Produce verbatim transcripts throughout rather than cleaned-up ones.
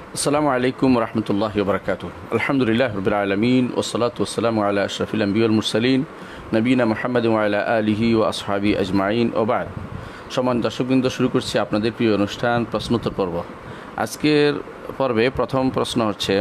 আসসালামু আলাইকুম রহমতুল্লাহি ওয়া বারাকাতুহু। আলহামদুলিল্লাহ রাব্বিল আলামিন ওয়াসসালাতু ওয়াসসালামু আলা আশরাফিল আম্বিয়া ওয়াল মুরসালিন নবিয়িনা মুহাম্মাদ ওয়া আলা আলিহি ওয়া আসহাবিহি আজমাইন ওয়া বা'দ। সম্মানিত দর্শকবৃন্দ, শুরু করছি আপনাদের প্রিয় অনুষ্ঠান প্রশ্নোত্তর পর্ব। আজকের পর্বে প্রথম প্রশ্ন হচ্ছে,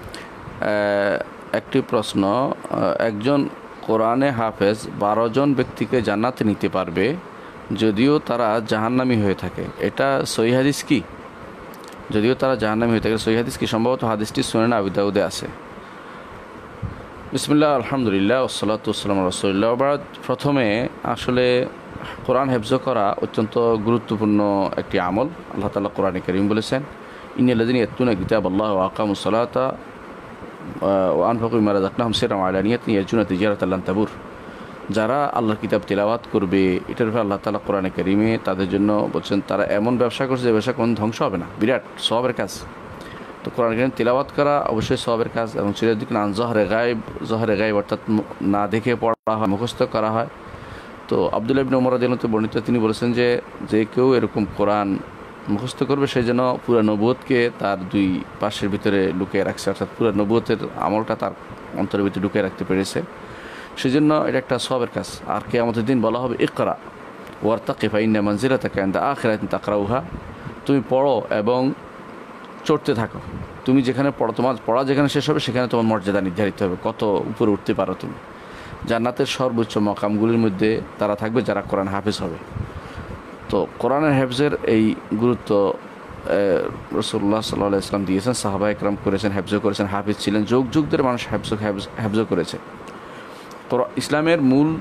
একটি প্রশ্ন, একজন কোরআনে হাফেজ বারো জন ব্যক্তিকে জান্নাতে নিতে পারবে যদিও তারা জাহান্নামী হয়ে থাকে, এটা সহিহ হাদিস কি? যদিও তারা জাহান্নামী হয়ে থাকে, সহিহ হাদিস কি? সম্ভবত হাদিসটি সুনান আবি দাউদে আছে। বিসমিল্লাহ, আলহামদুলিল্লাহ, ওয়াসসালাতু ওয়াসসালামু আলা রাসূলিল্লাহ। বাদ প্রথমে আসলে কোরআন হেফজ করা অত্যন্ত গুরুত্বপূর্ণ একটি আমল। আল্লাহ তাআলা কোরআনে কারীম বলেছেন, ইন্নাল্লাযীনা ইয়াতলুনা কিতাবাল্লাহি ওয়া আকামুস সালাতা ওয়া আনফাকু মিম্মা রাযাকনাহুম সিররান ওয়া আলানিয়াতান ইয়ারজুনা তিজারাতান লান তাবুর। যারা আল্লাহর কিতাব তিলাওয়াত করবে, এটার উপরে আল্লাহ তাআলা কোরআনে কারীমে তাদের জন্য বলছেন তারা এমন ব্যবসা করছে যে ব্যবসা কোনো ধ্বংস হবে না, বিরাট সওয়াবের কাজ। তো কোরআন কারীম তিলাওয়াত করা অবশ্যই সওয়াবের কাজ। এবং সিরাজুদ্দিন আন জহরে গায়েব, জহরে গায়েব অর্থাৎ না দেখে পড়া হয়, মুখস্থ করা হয়। তো আব্দুল্লাহ ইবনে ওমর রাদিয়াল্লাহু আনহু বর্ণিত, তিনি বলেছেন যে যে কেউ এরকম কোরআন মুখস্থ করবে সে যেন পুরো নবুয়তকে তার দুই পাশের ভিতরে লুকিয়ে রাখছে, অর্থাৎ পুরো নবুয়তের আমলটা তার অন্তরের ভিতরে লুকিয়ে রাখতে পেরেছে। সেজন্য এটা একটা সওয়াবের কাজ। আর কিয়ামতের দিন বলা হবে, ইকরা ওয়ারতাকি ফাইন্না মানজিলাতাকা ইনদা আখিরাতিন তাকরাউহা। তুমি পড়ো এবং চড়তে থাকো। তুমি যেখানে পড়ো, তোমার পড়া যেখানে শেষ হবে সেখানে তোমার মর্যাদা নির্ধারিত হবে, কত উপরে উঠতে পারো তুমি। জান্নাতের সর্বোচ্চ মকামগুলির মধ্যে তারা থাকবে যারা কোরআন হাফেজ হবে। তো কোরআনের হেফজের এই গুরুত্ব রাসূলুল্লাহ সাল্লাল্লাহু আলাইহি ওয়াসাল্লাম দিয়েছেন, সাহাবা একরাম করেছেন, হেফজ করেছেন, হাফেজ ছিলেন, যুগ যুগ ধরে মানুষ হেফজ হেফজ করেছে। ইসলামের মূল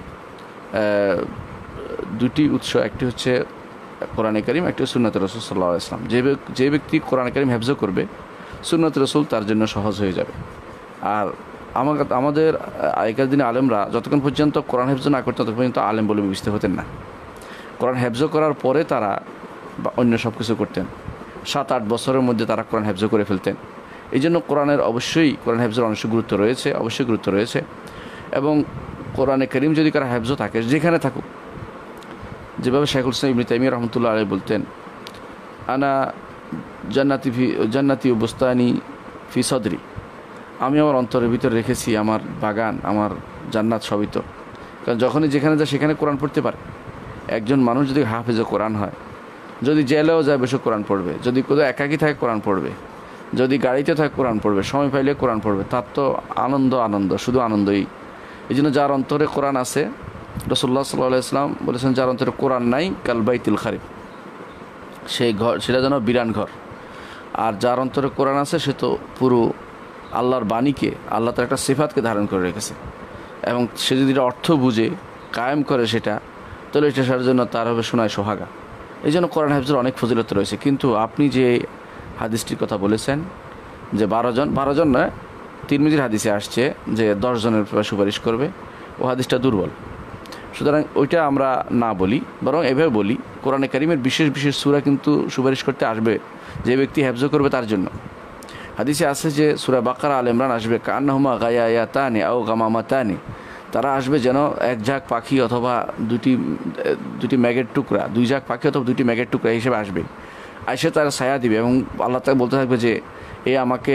দুটি উৎস, একটি হচ্ছে কোরআনে কারীম, একটি সুন্নাত রাসূল সাল্লাল্লাহু আলাইহি ওয়াসাল্লাম। যে যে ব্যক্তি কোরআনে কারীম হেফজ করবে, সুন্নাত রাসূল তার জন্য সহজ হয়ে যাবে। আর আমাদের আগেকার দিনে আলেমরা যতক্ষণ পর্যন্ত কোরআন হেফজ না করতেন ততক্ষণ পর্যন্ত আলেম বলে বিবেচিত হতেন না। কোরআন হেফজ করার পরে তারা অন্য সব কিছু করতেন। সাত আট বছরের মধ্যে তারা কোরআন হেফজ করে ফেলতেন। এই জন্য কোরআনের অবশ্যই কোরআন হেফজের অনেক গুরুত্ব রয়েছে, অবশ্যই গুরুত্ব রয়েছে। এবং কোরআনে কারীম যদি কারো হেফজ থাকে, যেখানে থাকুক, যেভাবে শাইখুল ইসলাম ইবনে তাইমিয়া রাহমাতুল্লাহ আলাইহি বলতেন, আনা জান্নাতি ফি জান্নাতি বুস্তানি ফি সদরি, আমি আমার অন্তরের ভিতরে রেখেছি আমার বাগান, আমার জান্নাত সবই তো। কারণ যখনই যেখানে যায় সেখানে কোরআন পড়তে পারে। একজন মানুষ যদি হাফেজ কোরআন হয়, যদি জেলেও যায় বসে কোরআন পড়বে, যদি কোথাও একাকী থাকে কোরআন পড়বে, যদি গাড়িতে থাকে কোরআন পড়বে, সময় পাইলে কোরআন পড়বে, তার তো আনন্দ আনন্দ শুধু আনন্দই। এই জন্য যার অন্তরে কোরআন আছে, রাসূলুল্লাহ সাল্লাল্লাহু আলাইহি ওয়াসাল্লাম বলেছেন, যার অন্তরে কোরআন নাই কাল বাইতুল খারিব, সেই ঘর সেটা যেন বিরান ঘর। আর যার অন্তরে কোরআন আছে সে তো পুরো আল্লাহর বাণীকে, আল্লাহ তার একটা সিফাতকে ধারণ করে রেখেছে। এবং সে যদি এটা অর্থ বুঝে কায়েম করে সেটা, তাহলে এটা সার জন্য তার হবে সোনায় সোহাগা। এই জন্য কোরআন হাফেজের অনেক ফজিলত রয়েছে। কিন্তু আপনি যে হাদিসটির কথা বলেছেন যে বারো জন বারো জন নয়, তিরমিজির হাদিসে আসছে যে দশ জনের সুপারিশ করবে, ও হাদিসটা দুর্বল। সুতরাং ওইটা আমরা না বলি, বরং এভাবে বলি, কোরআনে কারীমের বিশেষ বিশেষ সূরা কিন্তু সুপারিশ করতে আসবে যে ব্যক্তি হেফজ করবে তার জন্য। হাদিসে আছে যে সূরা বাকারা, আলে ইমরান আসবে, কান্নাহুমা গায়ায়াতানি আও গামামাতানি, তারা আসবে যেন এক ঝাঁক পাখি অথবা দুটি দুটি মেঘের টুকরা, দুই ঝাঁক পাখি অথবা দুটি মেঘের টুকরা হিসেবে আসবে। আইসে তারা ছায়া দিবে এবং আল্লাহ তাকে বলতে থাকবে যে এ আমাকে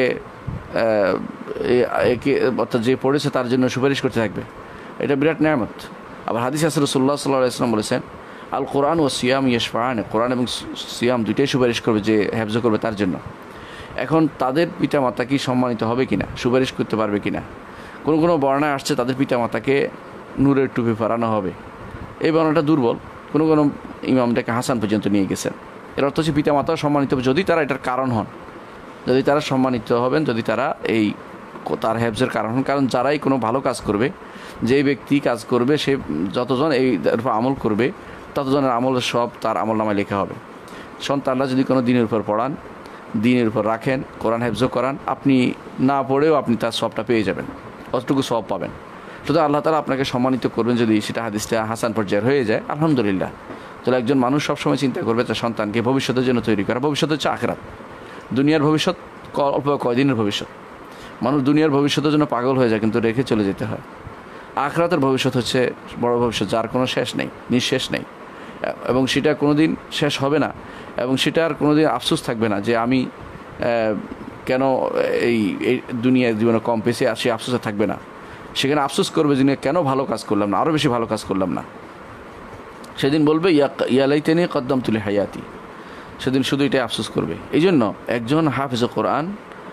একে, অর্থাৎ যে পড়েছে তার জন্য সুপারিশ করতে থাকবে। এটা বিরাট নেয়ামত। আবার হাদিসে আছে রাসূলুল্লাহ সাল্লাল্লাহু আলাইহি ওয়াসাল্লাম বলেছেন, আল কোরআন ও সিয়াম ইয়াশফাআন, কোরআন এবং সিয়াম দুইটাই সুপারিশ করবে যে হেফজ করবে তার জন্য। এখন তাদের পিতা মাতা কি সম্মানিত হবে কিনা, সুপারিশ করতে পারবে কিনা? কোনো কোনো বর্ণায় আসছে তাদের পিতা মাতাকে নূরের টুপি পরানো হবে। এই বর্ণাটা দুর্বল। কোনো কোনো ইমামটাকে হাসান পর্যন্ত নিয়ে গেছেন। এর অর্থ হচ্ছে পিতা মাতাও সম্মানিত হবে যদি তারা এটার কারণ হন, যদি তারা সম্মানিত হবেন, যদি তারা এই তার হেফজের কারণ হন। কারণ যারাই কোনো ভালো কাজ করবে, যেই ব্যক্তি কাজ করবে, সে যতজন এই আমল করবে ততজনের আমলের সব তার আমল নামায় লেখা হবে। সন্তানরা যদি কোনো দিনের উপর পড়ান, দিনের উপর রাখেন, কোরআন হেফজ করান, আপনি না পড়েও আপনি তার সবটা পেয়ে যাবেন, অতটুকু সব পাবেন। শুধু আল্লাহ তাআলা আপনাকে সম্মানিত করবেন যদি সেটা হাদিসটা হাসান পর্যায়ের হয়ে যায়, আলহামদুলিল্লাহ। তাহলে একজন মানুষ সবসময় চিন্তা করবে তার সন্তানকে ভবিষ্যতের জন্য তৈরি করা। ভবিষ্যৎ হচ্ছে আখিরাত। দুনিয়ার ভবিষ্যৎ অল্প কয়দিনের ভবিষ্যৎ। মানুষ দুনিয়ার ভবিষ্যতের জন্য পাগল হয়ে যায়, কিন্তু রেখে চলে যেতে হয়। আখিরাতের ভবিষ্যৎ হচ্ছে বড় ভবিষ্যৎ, যার কোনো শেষ নেই, নিঃশেষ নেই, এবং সেটা কোনো দিন শেষ হবে না। এবং সেটার কোনো দিন আফসোস থাকবে না যে আমি কেন এই এই দুনিয়ার জীবনে কম পেয়েছে আর সে আফসোসে থাকবে না, সেখানে আফসোস করবে যে কেন ভালো কাজ করলাম না, আরও বেশি ভালো কাজ করলাম না। সেদিন বলবে ইয়া ইয়ালাইতেনি কদ্দামতু লিহায়াতি, সেদিন শুধু এটাই আফসোস করবে। এই জন্য একজন হাফেজ কোরআন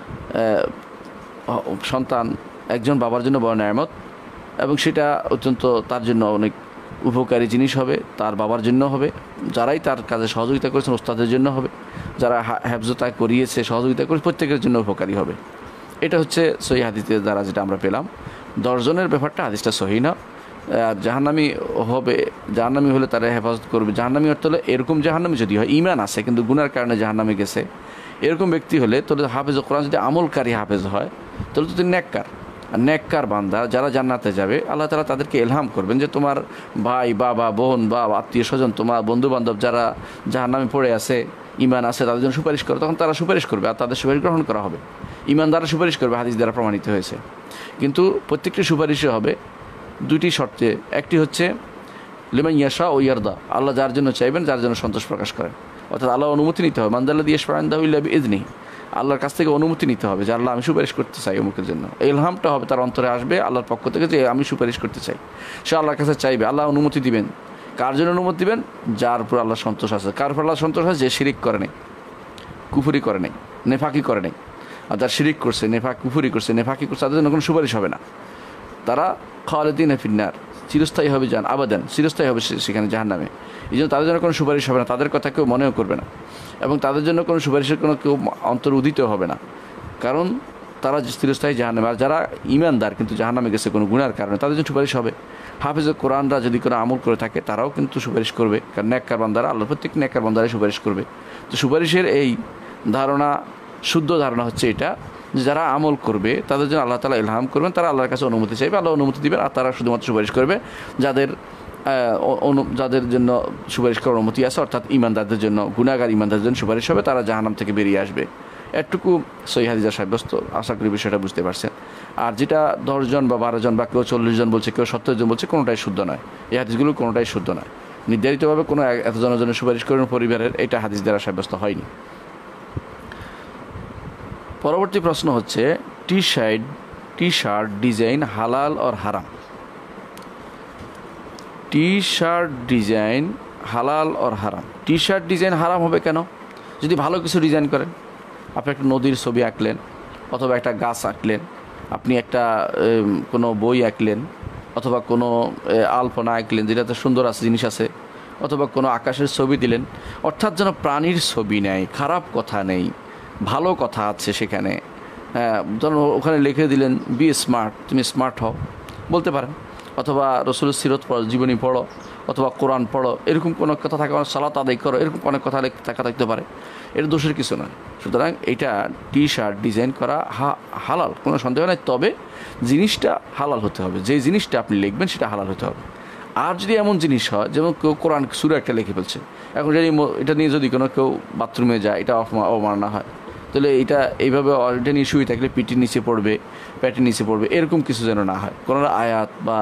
সন্তান একজন বাবার জন্য বড় নেয়ামত, এবং সেটা অত্যন্ত তার জন্য অনেক উপকারী জিনিস হবে, তার বাবার জন্য হবে, যারাই তার কাজে সহযোগিতা করেছেন ওস্তাদের জন্য হবে, যারা হেফজতা করিয়েছে সহযোগিতা করেছে প্রত্যেকের জন্য উপকারী হবে। এটা হচ্ছে সহি হাদিসের দ্বারা যেটা আমরা পেলাম। দশজনের ব্যাপারটা হাদিসটা সহি না। আর জাহান্নামী হবে, জাহান্নামী হলে তারা হেফাজত করবে। জাহান্নামী অর্থ হলে এরকম জাহান্নামী যদি হয়, ইমান আছে কিন্তু গুনার কারণে জাহান্নামে গেছে, এরকম ব্যক্তি হলে তাহলে হাফেজ কোরআন যদি আমলকারী হাফেজ হয় তাহলে তো তিনি নেককার। আর নেককার বান্দা যারা জান্নাতে যাবে আল্লাহ তাআলা তাদেরকে ইলহাম করবেন যে তোমার ভাই, বাবা, বোন বা আত্মীয় স্বজন, তোমার বন্ধু বান্ধব যারা জাহান্নামে পড়ে আছে, ইমান আছে, তাদের জন্য সুপারিশ করো। তখন তারা সুপারিশ করবে আর তাদের সুপারিশ গ্রহণ করা হবে। ইমান দ্বারা সুপারিশ করবে, হাদিস দ্বারা প্রমাণিত হয়েছে। কিন্তু প্রত্যেকটি সুপারিশে হবে দুটি শর্তে। একটি হচ্ছে লিমান ইয়াশা ও ইয়ারদা, আল্লাহ যার জন্য চাইবেন, যার জন্য সন্তোষ প্রকাশ করেন, অর্থাৎ আল্লাহ অনুমতি নিতে হবে। মানদাল্লাহ দিয়ে ইশফাআনদাহু ইল্লা বিইজনিহি, আল্লাহর কাছ থেকে অনুমতি নিতে হবে যে আল্লাহ আমি সুপারিশ করতে চাই অমুকের জন্য। এই ইলহামটা হবে তার অন্তরে, আসবে আল্লাহর পক্ষ থেকে যে আমি সুপারিশ করতে চাই। সে আল্লাহর কাছে চাইবে, আল্লাহ অনুমতি দিবেন। কার জন্য অনুমতি দিবেন? যার উপর আল্লাহ সন্তোষ আছে। কার উপর আল্লাহ সন্তোষ আছে? যে শিরিক করে নেই, কুফরি করে নেই, নেফাকি করে নেই। আর যার শিরিক করছে, নেফাক কুফরি করছে, নেফাকি করছে, তাদের জন্য কোনো সুপারিশ হবে না। তারা খালিদিন ফিন্নার, চিরস্থায়ী হবে, যান আবাদান, চিরস্থায়ী হবে সেখানে জাহান্নামে। এই জন্য তাদের জন্য কোনো সুপারিশ হবে না, তাদের কথা কেউ মনেও করবে না, এবং তাদের জন্য কোনো সুপারিশের কোনো কেউ অন্তর উদিত হবে না, কারণ তারা চিরস্থায়ী জাহান্নামে। আর যারা ইমানদার কিন্তু জাহান্নামে গেছে কোনো গুনার কারণে, তাদের জন্য সুপারিশ হবে। হাফেজ কোরআনরা যদি কোনো আমল করে থাকে তারাও কিন্তু সুপারিশ করবে, কারণ নেককার বান্দারা, আল্লাহ প্রত্যেক নেককার বান্দারাই সুপারিশ করবে। তো সুপারিশের এই ধারণা, শুদ্ধ ধারণা হচ্ছে এটা যে যারা আমল করবে তাদের জন্য আল্লাহ তাআলা ইলহাম করবেন, তারা আল্লাহর কাছে অনুমতি চাইবে, আল্লাহ অনুমতি দিবেন, আর তারা শুধুমাত্র সুপারিশ করবে যাদের যাদের জন্য সুপারিশ করার অনুমতি আছে, অর্থাৎ ইমানদারদের জন্য, গুনাহগার ইমানদারদের জন্য সুপারিশ হবে, তারা জাহান্নাম থেকে বেরিয়ে আসবে। এটুকু সহিহ হাদিসে সাব্যস্ত, আশা করি বিষয়টা বুঝতে পারছেন। আর যেটা দশজন বা বারো জন বা কেউ চল্লিশ জন বলছে, কেউ সত্তর জন বলছে, কোনোটাই শুদ্ধ নয়। এই হাদিসগুলো কোনোটাই শুদ্ধ নয়। নির্ধারিতভাবে কোনো এতজনের জন্য সুপারিশ করবেন পরিবারের, এটা হাদিস দ্বারা সাব্যস্ত হয়নি। পরবর্তী প্রশ্ন হচ্ছে T shirt T shirt design হালাল और হারাম। টি শার্ট ডিজাইন হালাল और হারাম। টি শার্ট ডিজাইন হারাম হবে কেন? যদি ভালো কিছু ডিজাইন করেন, আপনি একটা নদীর ছবি আঁকলেন, অথবা একটা গাছ আঁকলেন, আপনি একটা কোনো বই আঁকলেন, অথবা কোনো আলপনা আঁকলেন যেটাতে সুন্দর আছে জিনিস আছে, অথবা কোনো আকাশের ছবি দিলেন, অর্থাৎ যেন প্রাণীর ছবি নেই, খারাপ কথা নেই, ভালো কথা আছে সেখানে। হ্যাঁ, ধরুন ওখানে লিখে দিলেন বি স্মার্ট, তুমি স্মার্ট হও বলতে পারেন, অথবা রসুলের সিরত পড়ো, জীবনী পড়ো, অথবা কোরআন পড়ো, এরকম কোনো কথা থাকে, সালাত আদায় করো, এরকম অনেক কথা থাকা থাকতে পারে। এটা দোষের কিছু নয়। সুতরাং এটা টি শার্ট ডিজাইন করা হা হালাল, কোনো সন্দেহ নেই। তবে জিনিসটা হালাল হতে হবে, যে জিনিসটা আপনি লিখবেন সেটা হালাল হতে হবে। আর যদি এমন জিনিস হয় যেমন কেউ কোরআন সূরা একটা লিখে ফেলছে, এখন যদি এটা নিয়ে যদি কোনো কেউ বাথরুমে যায়, এটা অবমাননা হয়, তাহলে এটা এইভাবে এটা নিয়ে শুয়ে থাকলে পিটির নিচে পড়বে, প্যাটের নিচে পড়বে, এরকম কিছু যেন না হয়। কোনো আয়াত বা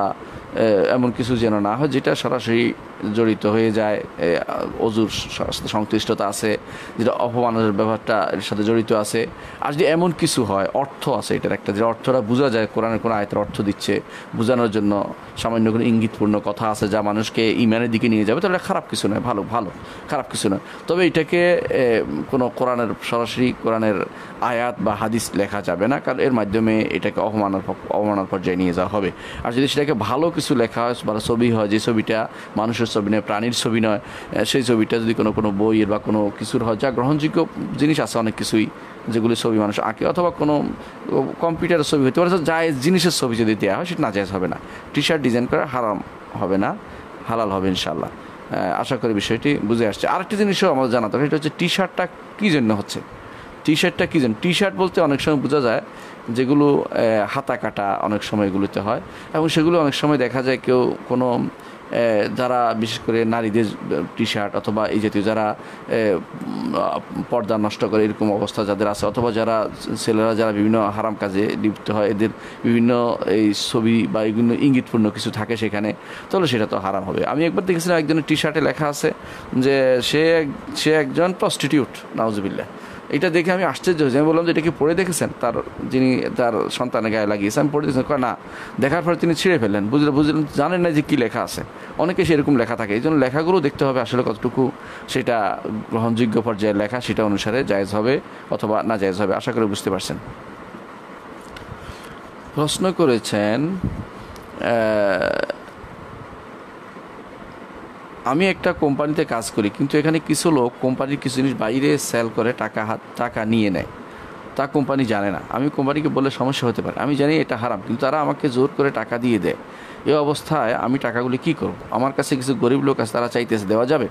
এমন কিছু যেন না হয় যেটা সরাসরি জড়িত হয়ে যায়, অজুর সাথে সংশ্লিষ্টতা আছে, যেটা অপমানের ব্যাপারটা এর সাথে জড়িত আছে। আর যদি এমন কিছু হয়, অর্থ আছে এটার একটা, যে অর্থটা বোঝা যায়, কোরআনের কোনো আয়াতের অর্থ দিচ্ছে বোঝানোর জন্য, সামান্য কোনো ইঙ্গিতপূর্ণ কথা আছে যা মানুষকে ইমানের দিকে নিয়ে যাবে, তাহলে এটা খারাপ কিছু নয়, ভালো ভালো খারাপ কিছু নয়। তবে এটাকে কোনো কোরআনের সরাসরি কোরআনের আয়াত বা হাদিস লেখা যাবে না, কারণ এর মাধ্যমে এটাকে অপমানের অপমানের পর্যায়ে নিয়ে যাওয়া হবে। আর যদি সেটাকে ভালো কিছু লেখা হয় বা ছবি হয়, যে ছবিটা মানুষের ছবি নয়, প্রাণীর ছবি নয়, সেই ছবিটা যদি কোনো কোনো বইয়ের বা কোনো কিছুর হয়, যা গ্রহণযোগ্য জিনিস আছে অনেক কিছুই যেগুলি ছবি মানুষ আঁকে, অথবা কোনো কম্পিউটারের ছবি হতে পারে, জায়েজ জিনিসের ছবি যদি দেওয়া হয় সেটা নাজায়েজ হবে না। টি শার্ট ডিজাইন করা হারাম হবে না, হালাল হবে ইনশাআল্লাহ। আশা করি বিষয়টি বুঝে আসছে। আরেকটি জিনিসও আমাদের জানাতে হবে, সেটা হচ্ছে টি শার্টটা কী জন্য হচ্ছে। টি শার্টটা কী জন্য? টি শার্ট বলতে অনেক সময় বোঝা যায় যেগুলো হাতা কাটা অনেক সময় এগুলোতে হয়, এবং সেগুলো অনেক সময় দেখা যায় কেউ কোনো যারা বিশেষ করে নারীদের টি শার্ট অথবা এই জাতীয় যারা পর্দা নষ্ট করে এরকম অবস্থা যাদের আছে, অথবা যারা ছেলেরা যারা বিভিন্ন হারাম কাজে লিপ্ত হয়, এদের বিভিন্ন এই ছবি বা বিভিন্ন ইঙ্গিতপূর্ণ কিছু থাকে সেখানে, তাহলে সেটা তো হারাম হবে। আমি একবার দেখেছিলাম একজনের টি শার্টে লেখা আছে যে সে সে একজন প্রস্টিটিউট, নাউজুবিল্লাহ। এটা দেখে আমি আশ্চর্য হয়েছি। আমি বললাম যে এটা কি পড়ে দেখেছেন, তার যিনি তার সন্তানের গায়ে লাগিয়েছে। আমি পড়ে দেখেছেন না, দেখার পরে তিনি ছিঁড়ে ফেললেন, বুঝলে বুঝলেন জানেন না যে কী লেখা আছে। অনেকে সেরকম লেখা থাকে, এই জন্য লেখাগুলো দেখতে হবে আসলে কতটুকু সেটা গ্রহণযোগ্য পর্যায়ের লেখা, সেটা অনুসারে জায়েজ হবে অথবা না জায়েজ হবে। আশা করি বুঝতে পারছেন। প্রশ্ন করেছেন আমি একটা কোম্পানিতে কাজ করি, কিন্তু এখানে কিছু লোক কোম্পানির কিছু জিনিস বাইরে সেল করে টাকা হাত টাকা নিয়ে নেয়, তা কোম্পানি জানে না। আমি কোম্পানিকে বললে সমস্যা হতে পারে। আমি জানি এটা হারাম, কিন্তু তারা আমাকে জোর করে টাকা দিয়ে দেয়। এই অবস্থায় আমি টাকাগুলি কী করব? আমার কাছে কিছু গরিব লোক আছে, তারা চাইতেছে, দেওয়া যাবে?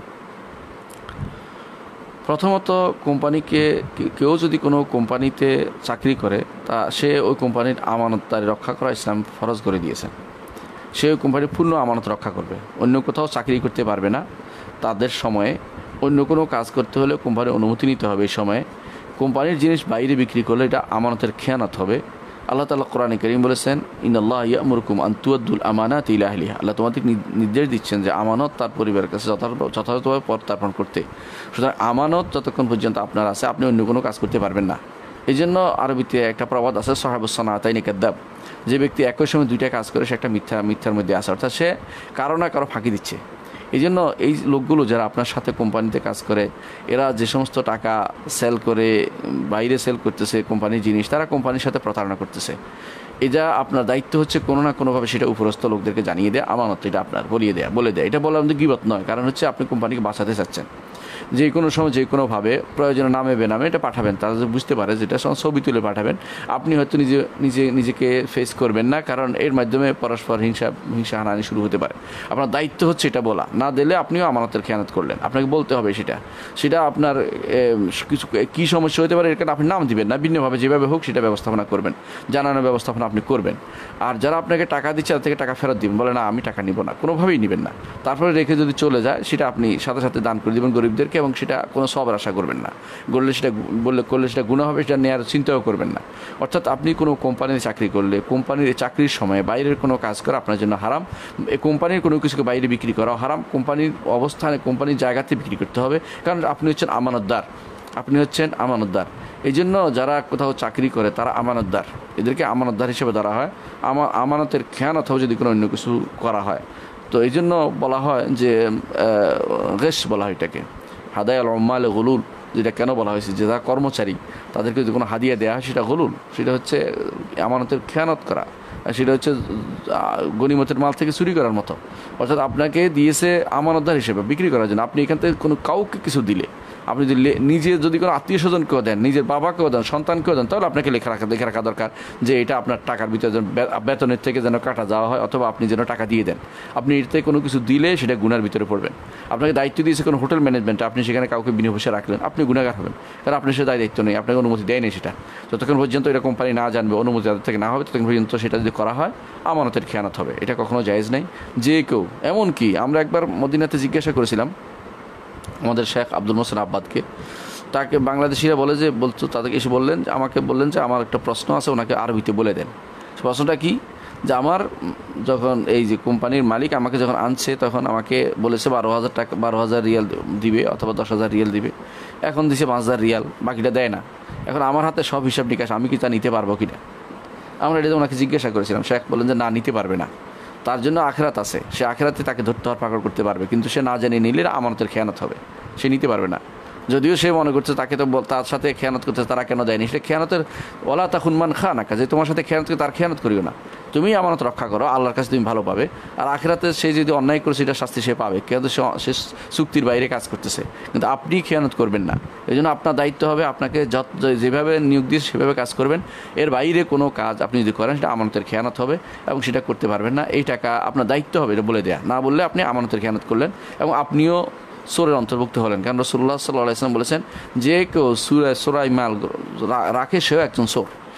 প্রথমত, কোম্পানিকে কেউ যদি কোনো কোম্পানিতে চাকরি করে, তা সে ওই কোম্পানির আমানতদারি রক্ষা করা ইসলাম ফরজ করে দিয়েছেন। সে ওই কোম্পানির পূর্ণ আমানত রক্ষা করবে, অন্য কোথাও চাকরি করতে পারবে না। তাদের সময়ে অন্য কোনো কাজ করতে হলে কোম্পানির অনুমতি নিতে হবে। এই সময়ে কোম্পানির জিনিস বাইরে বিক্রি করলে এটা আমানতের খেয়ানত হবে। আল্লাহ তাআলা কোরআনে কারীম বলেছেন, ইন্নাল্লাহা ইয়া'মুরুকুম আন তুআদ্দুল আমানাতি ইলা আহলিহা। আল্লাহ তোমাদের নির্দেশ দিচ্ছেন যে আমানত তার পরিবারের কাছে যথাযথভাবে প্রত্যার্পণ করতে। সুতরাং আমানত যতক্ষণ পর্যন্ত আপনার আছে, আপনি অন্য কোনো কাজ করতে পারবেন না। এই জন্য আরবিতে একটা প্রবাদ আছে, সাহাবুস সানাতাইনি কাদ্দাব। যে ব্যক্তি একই সময় দুইটা কাজ করে সে একটা মিথ্যা মিথ্যার মধ্যে আছে, অর্থাৎ সে কারো না কারো ফাঁকি দিচ্ছে। এই জন্য এই লোকগুলো যারা আপনার সাথে কোম্পানিতে কাজ করে, এরা যে সমস্ত টাকা সেল করে বাইরে সেল করতেছে কোম্পানির জিনিস, তারা কোম্পানির সাথে প্রতারণা করতেছে। এটা আপনার দায়িত্ব হচ্ছে কোনো না কোনোভাবে সেটা উপরস্থ লোকদেরকে জানিয়ে দেয়া, আমানত এটা আপনার বলিয়ে দেয়া, বলে দেয়। এটা বলা আমাদের গীবত নয়, কারণ হচ্ছে আপনি কোম্পানিকে বাঁচাতে চাচ্ছেন। যে কোনো সময় যে কোনোভাবে প্রয়োজনে নামে বেনামে এটা পাঠাবেন, তারা যদি বুঝতে পারে যেটা ছবি তুলে পাঠাবেন। আপনি হয়তো নিজে নিজে নিজেকে ফেস করবেন না, কারণ এর মাধ্যমে পরস্পর হিংসা হিংসা হানাহানি শুরু হতে পারে। আপনার দায়িত্ব হচ্ছে এটা বলা, না দিলে আপনিও আমানতের খেয়ানত করলেন, আপনাকে বলতে হবে সেটা। সেটা আপনার কিছু কী সমস্যা হতে পারে এর কারণে আপনি নাম দিবেন না, ভিন্নভাবে যেভাবে হোক সেটা ব্যবস্থাপনা করবেন, জানানোর ব্যবস্থাপনা আপনি করবেন। আর যারা আপনাকে টাকা দিচ্ছে তার থেকে টাকা ফেরত দিবেন, বলে না আমি টাকা নিব না, কোনোভাবেই নেবেন না। তারপরে রেখে যদি চলে যায় সেটা আপনি সাথে সাথে দান করে দেবেন গরিবদেরকে, এবং সেটা কোনো সবার আশা করবেন না। করলে সেটা বললে করলে সেটা গুনাহ হবে, সেটা নেওয়ার চিন্তাও করবেন না। অর্থাৎ আপনি কোনো কোম্পানির চাকরি করলে কোম্পানির চাকরির সময় বাইরের কোনো কাজ করা আপনার জন্য হারাম। এই কোম্পানির কোনো কিছুকে বাইরে বিক্রি করাও হারাম। কোম্পানির অবস্থানে কোম্পানির জায়গাতে বিক্রি করতে হবে, কারণ আপনি হচ্ছেন আমানতদার, আপনি হচ্ছেন আমানতদার। এই জন্য যারা কোথাও চাকরি করে তারা আমানতদার, এদেরকে আমানতদার হিসেবে ধরা হয়। আমা আমানতের খেয়ানত অথবা যদি কোনো অন্য কিছু করা হয়, তো এই জন্য বলা হয় যে গেশ বলা হয় এটাকে, হাদায় আল উম্মাল গুলুল। যেটা কেন বলা হয়েছে, যে যারা কর্মচারী তাদেরকে যদি কোনো হাদিয়া দেওয়া হয় সেটা গুলুল, সেটা হচ্ছে আমানতের খেয়ানত করা, সেটা হচ্ছে গনিমতের মাল থেকে চুরি করার মতো। অর্থাৎ আপনাকে দিয়েছে আমানতদার হিসেবে বিক্রি করার জন্য। আপনি এখান থেকে কোনো কাউকে কিছু দিলে, আপনি যদি নিজে যদি কোনো আত্মীয় স্বজনকেও দেন, নিজের বাবাকেও দেন, সন্তানকেও দেন, তাহলে আপনাকে লেখা রাখা দেখে রাখা দরকার যে এটা আপনার টাকার ভিতরে যেন বেতনের থেকে যেন কাটা যাওয়া হয়, অথবা আপনি যেন টাকা দিয়ে দেন। আপনি এতে কোনো কিছু দিলে সেটা গুনার ভিতরে পড়বেন। আপনাকে দায়িত্ব দিয়েছে কোনো হোটেল ম্যানেজমেন্ট, আপনি সেখানে কাউকে বিনা পয়সা রাখলেন, আপনি গুনাহগার হবেন, কারণ আপনার সে দায় দায়িত্ব নেই, আপনাকে অনুমতি দেয়নি সেটা। যতক্ষণ পর্যন্ত এটা কোম্পানি না জানবে, অনুমতি তাদের থেকে না হবে, ততক্ষণ পর্যন্ত সেটা যদি করা হয় আমানতের খেয়ানত হবে। এটা কখনো জায়েজ নেই। যে কেউ, এমনকি আমরা একবার মদিনাতে জিজ্ঞাসা করেছিলাম আমাদের শেখ আব্দুল মোহসেন আব্বাদকে, তাকে বাংলাদেশিরা বলে যে বলতো, তাদেরকে এসে বললেন, আমাকে বললেন যে আমার একটা প্রশ্ন আছে, ওনাকে আরবিতে বলে দেন। প্রশ্নটা কি, যে আমার যখন এই যে কোম্পানির মালিক আমাকে যখন আনছে তখন আমাকে বলেছে বারো হাজার টাকা বারো হাজার রিয়াল দিবে অথবা দশ হাজার রিয়াল দিবে। এখন দিছে পাঁচ হাজার রিয়াল, বাকিটা দেয় না। এখন আমার হাতে সব হিসাব নিকাশ, আমি কি তা নিতে পারবো কিনা? আমরা এটা ওনাকে জিজ্ঞাসা করেছিলাম। শেখ বললেন যে না, নিতে পারবে না, তার জন্য আখেরাত আছে, সে আখেরাতে তাকে ধরতে হওয়ার পাকড় করতে পারবে, কিন্তু সে না জেনে নিলে আমানতের খেয়ানত হবে, সে নিতে পারবে না। যদিও সে মনে করছে তাকে তো তার সাথে খেয়ানত করতে, তারা কেন দেয়নি, সেটা খেয়ানতের ওলা তাকুন মান খানা, কাজে তোমার সাথে খেয়ানত করে তার খেয়ানত করিও না, তুমি আমানত রক্ষা করো, আল্লাহর কাছে তুমি ভালো পাবে। আর আখিরাতে সে যদি অন্যায় করে সেটা শাস্তি সে পাবে, কিন্তু সে চুক্তির বাইরে কাজ করতেছে, কিন্তু আপনি খেয়ানত করবেন না। এই জন্য আপনার দায়িত্ব হবে, আপনাকে যত যেভাবে নিয়োগ দিয়ে সেভাবে কাজ করবেন। এর বাইরে কোনো কাজ আপনি যদি করেন সেটা আমানতের খেয়ানত হবে এবং সেটা করতে পারবেন না। এই টাকা আপনার দায়িত্ব হবে এটা বলে দেয়া, না বললে আপনি আমানতের খেয়ানত করলেন এবং আপনিও সোরের অন্তর্ভুক্ত হলেন। কারণ রাসূলুল্লাহ সাল্লাল্লাহু আলাইহি ওয়াসাল্লাম বলেছেন, যে কেউ সুরায় সোরাই মাল রাখে সেও একজন সোর।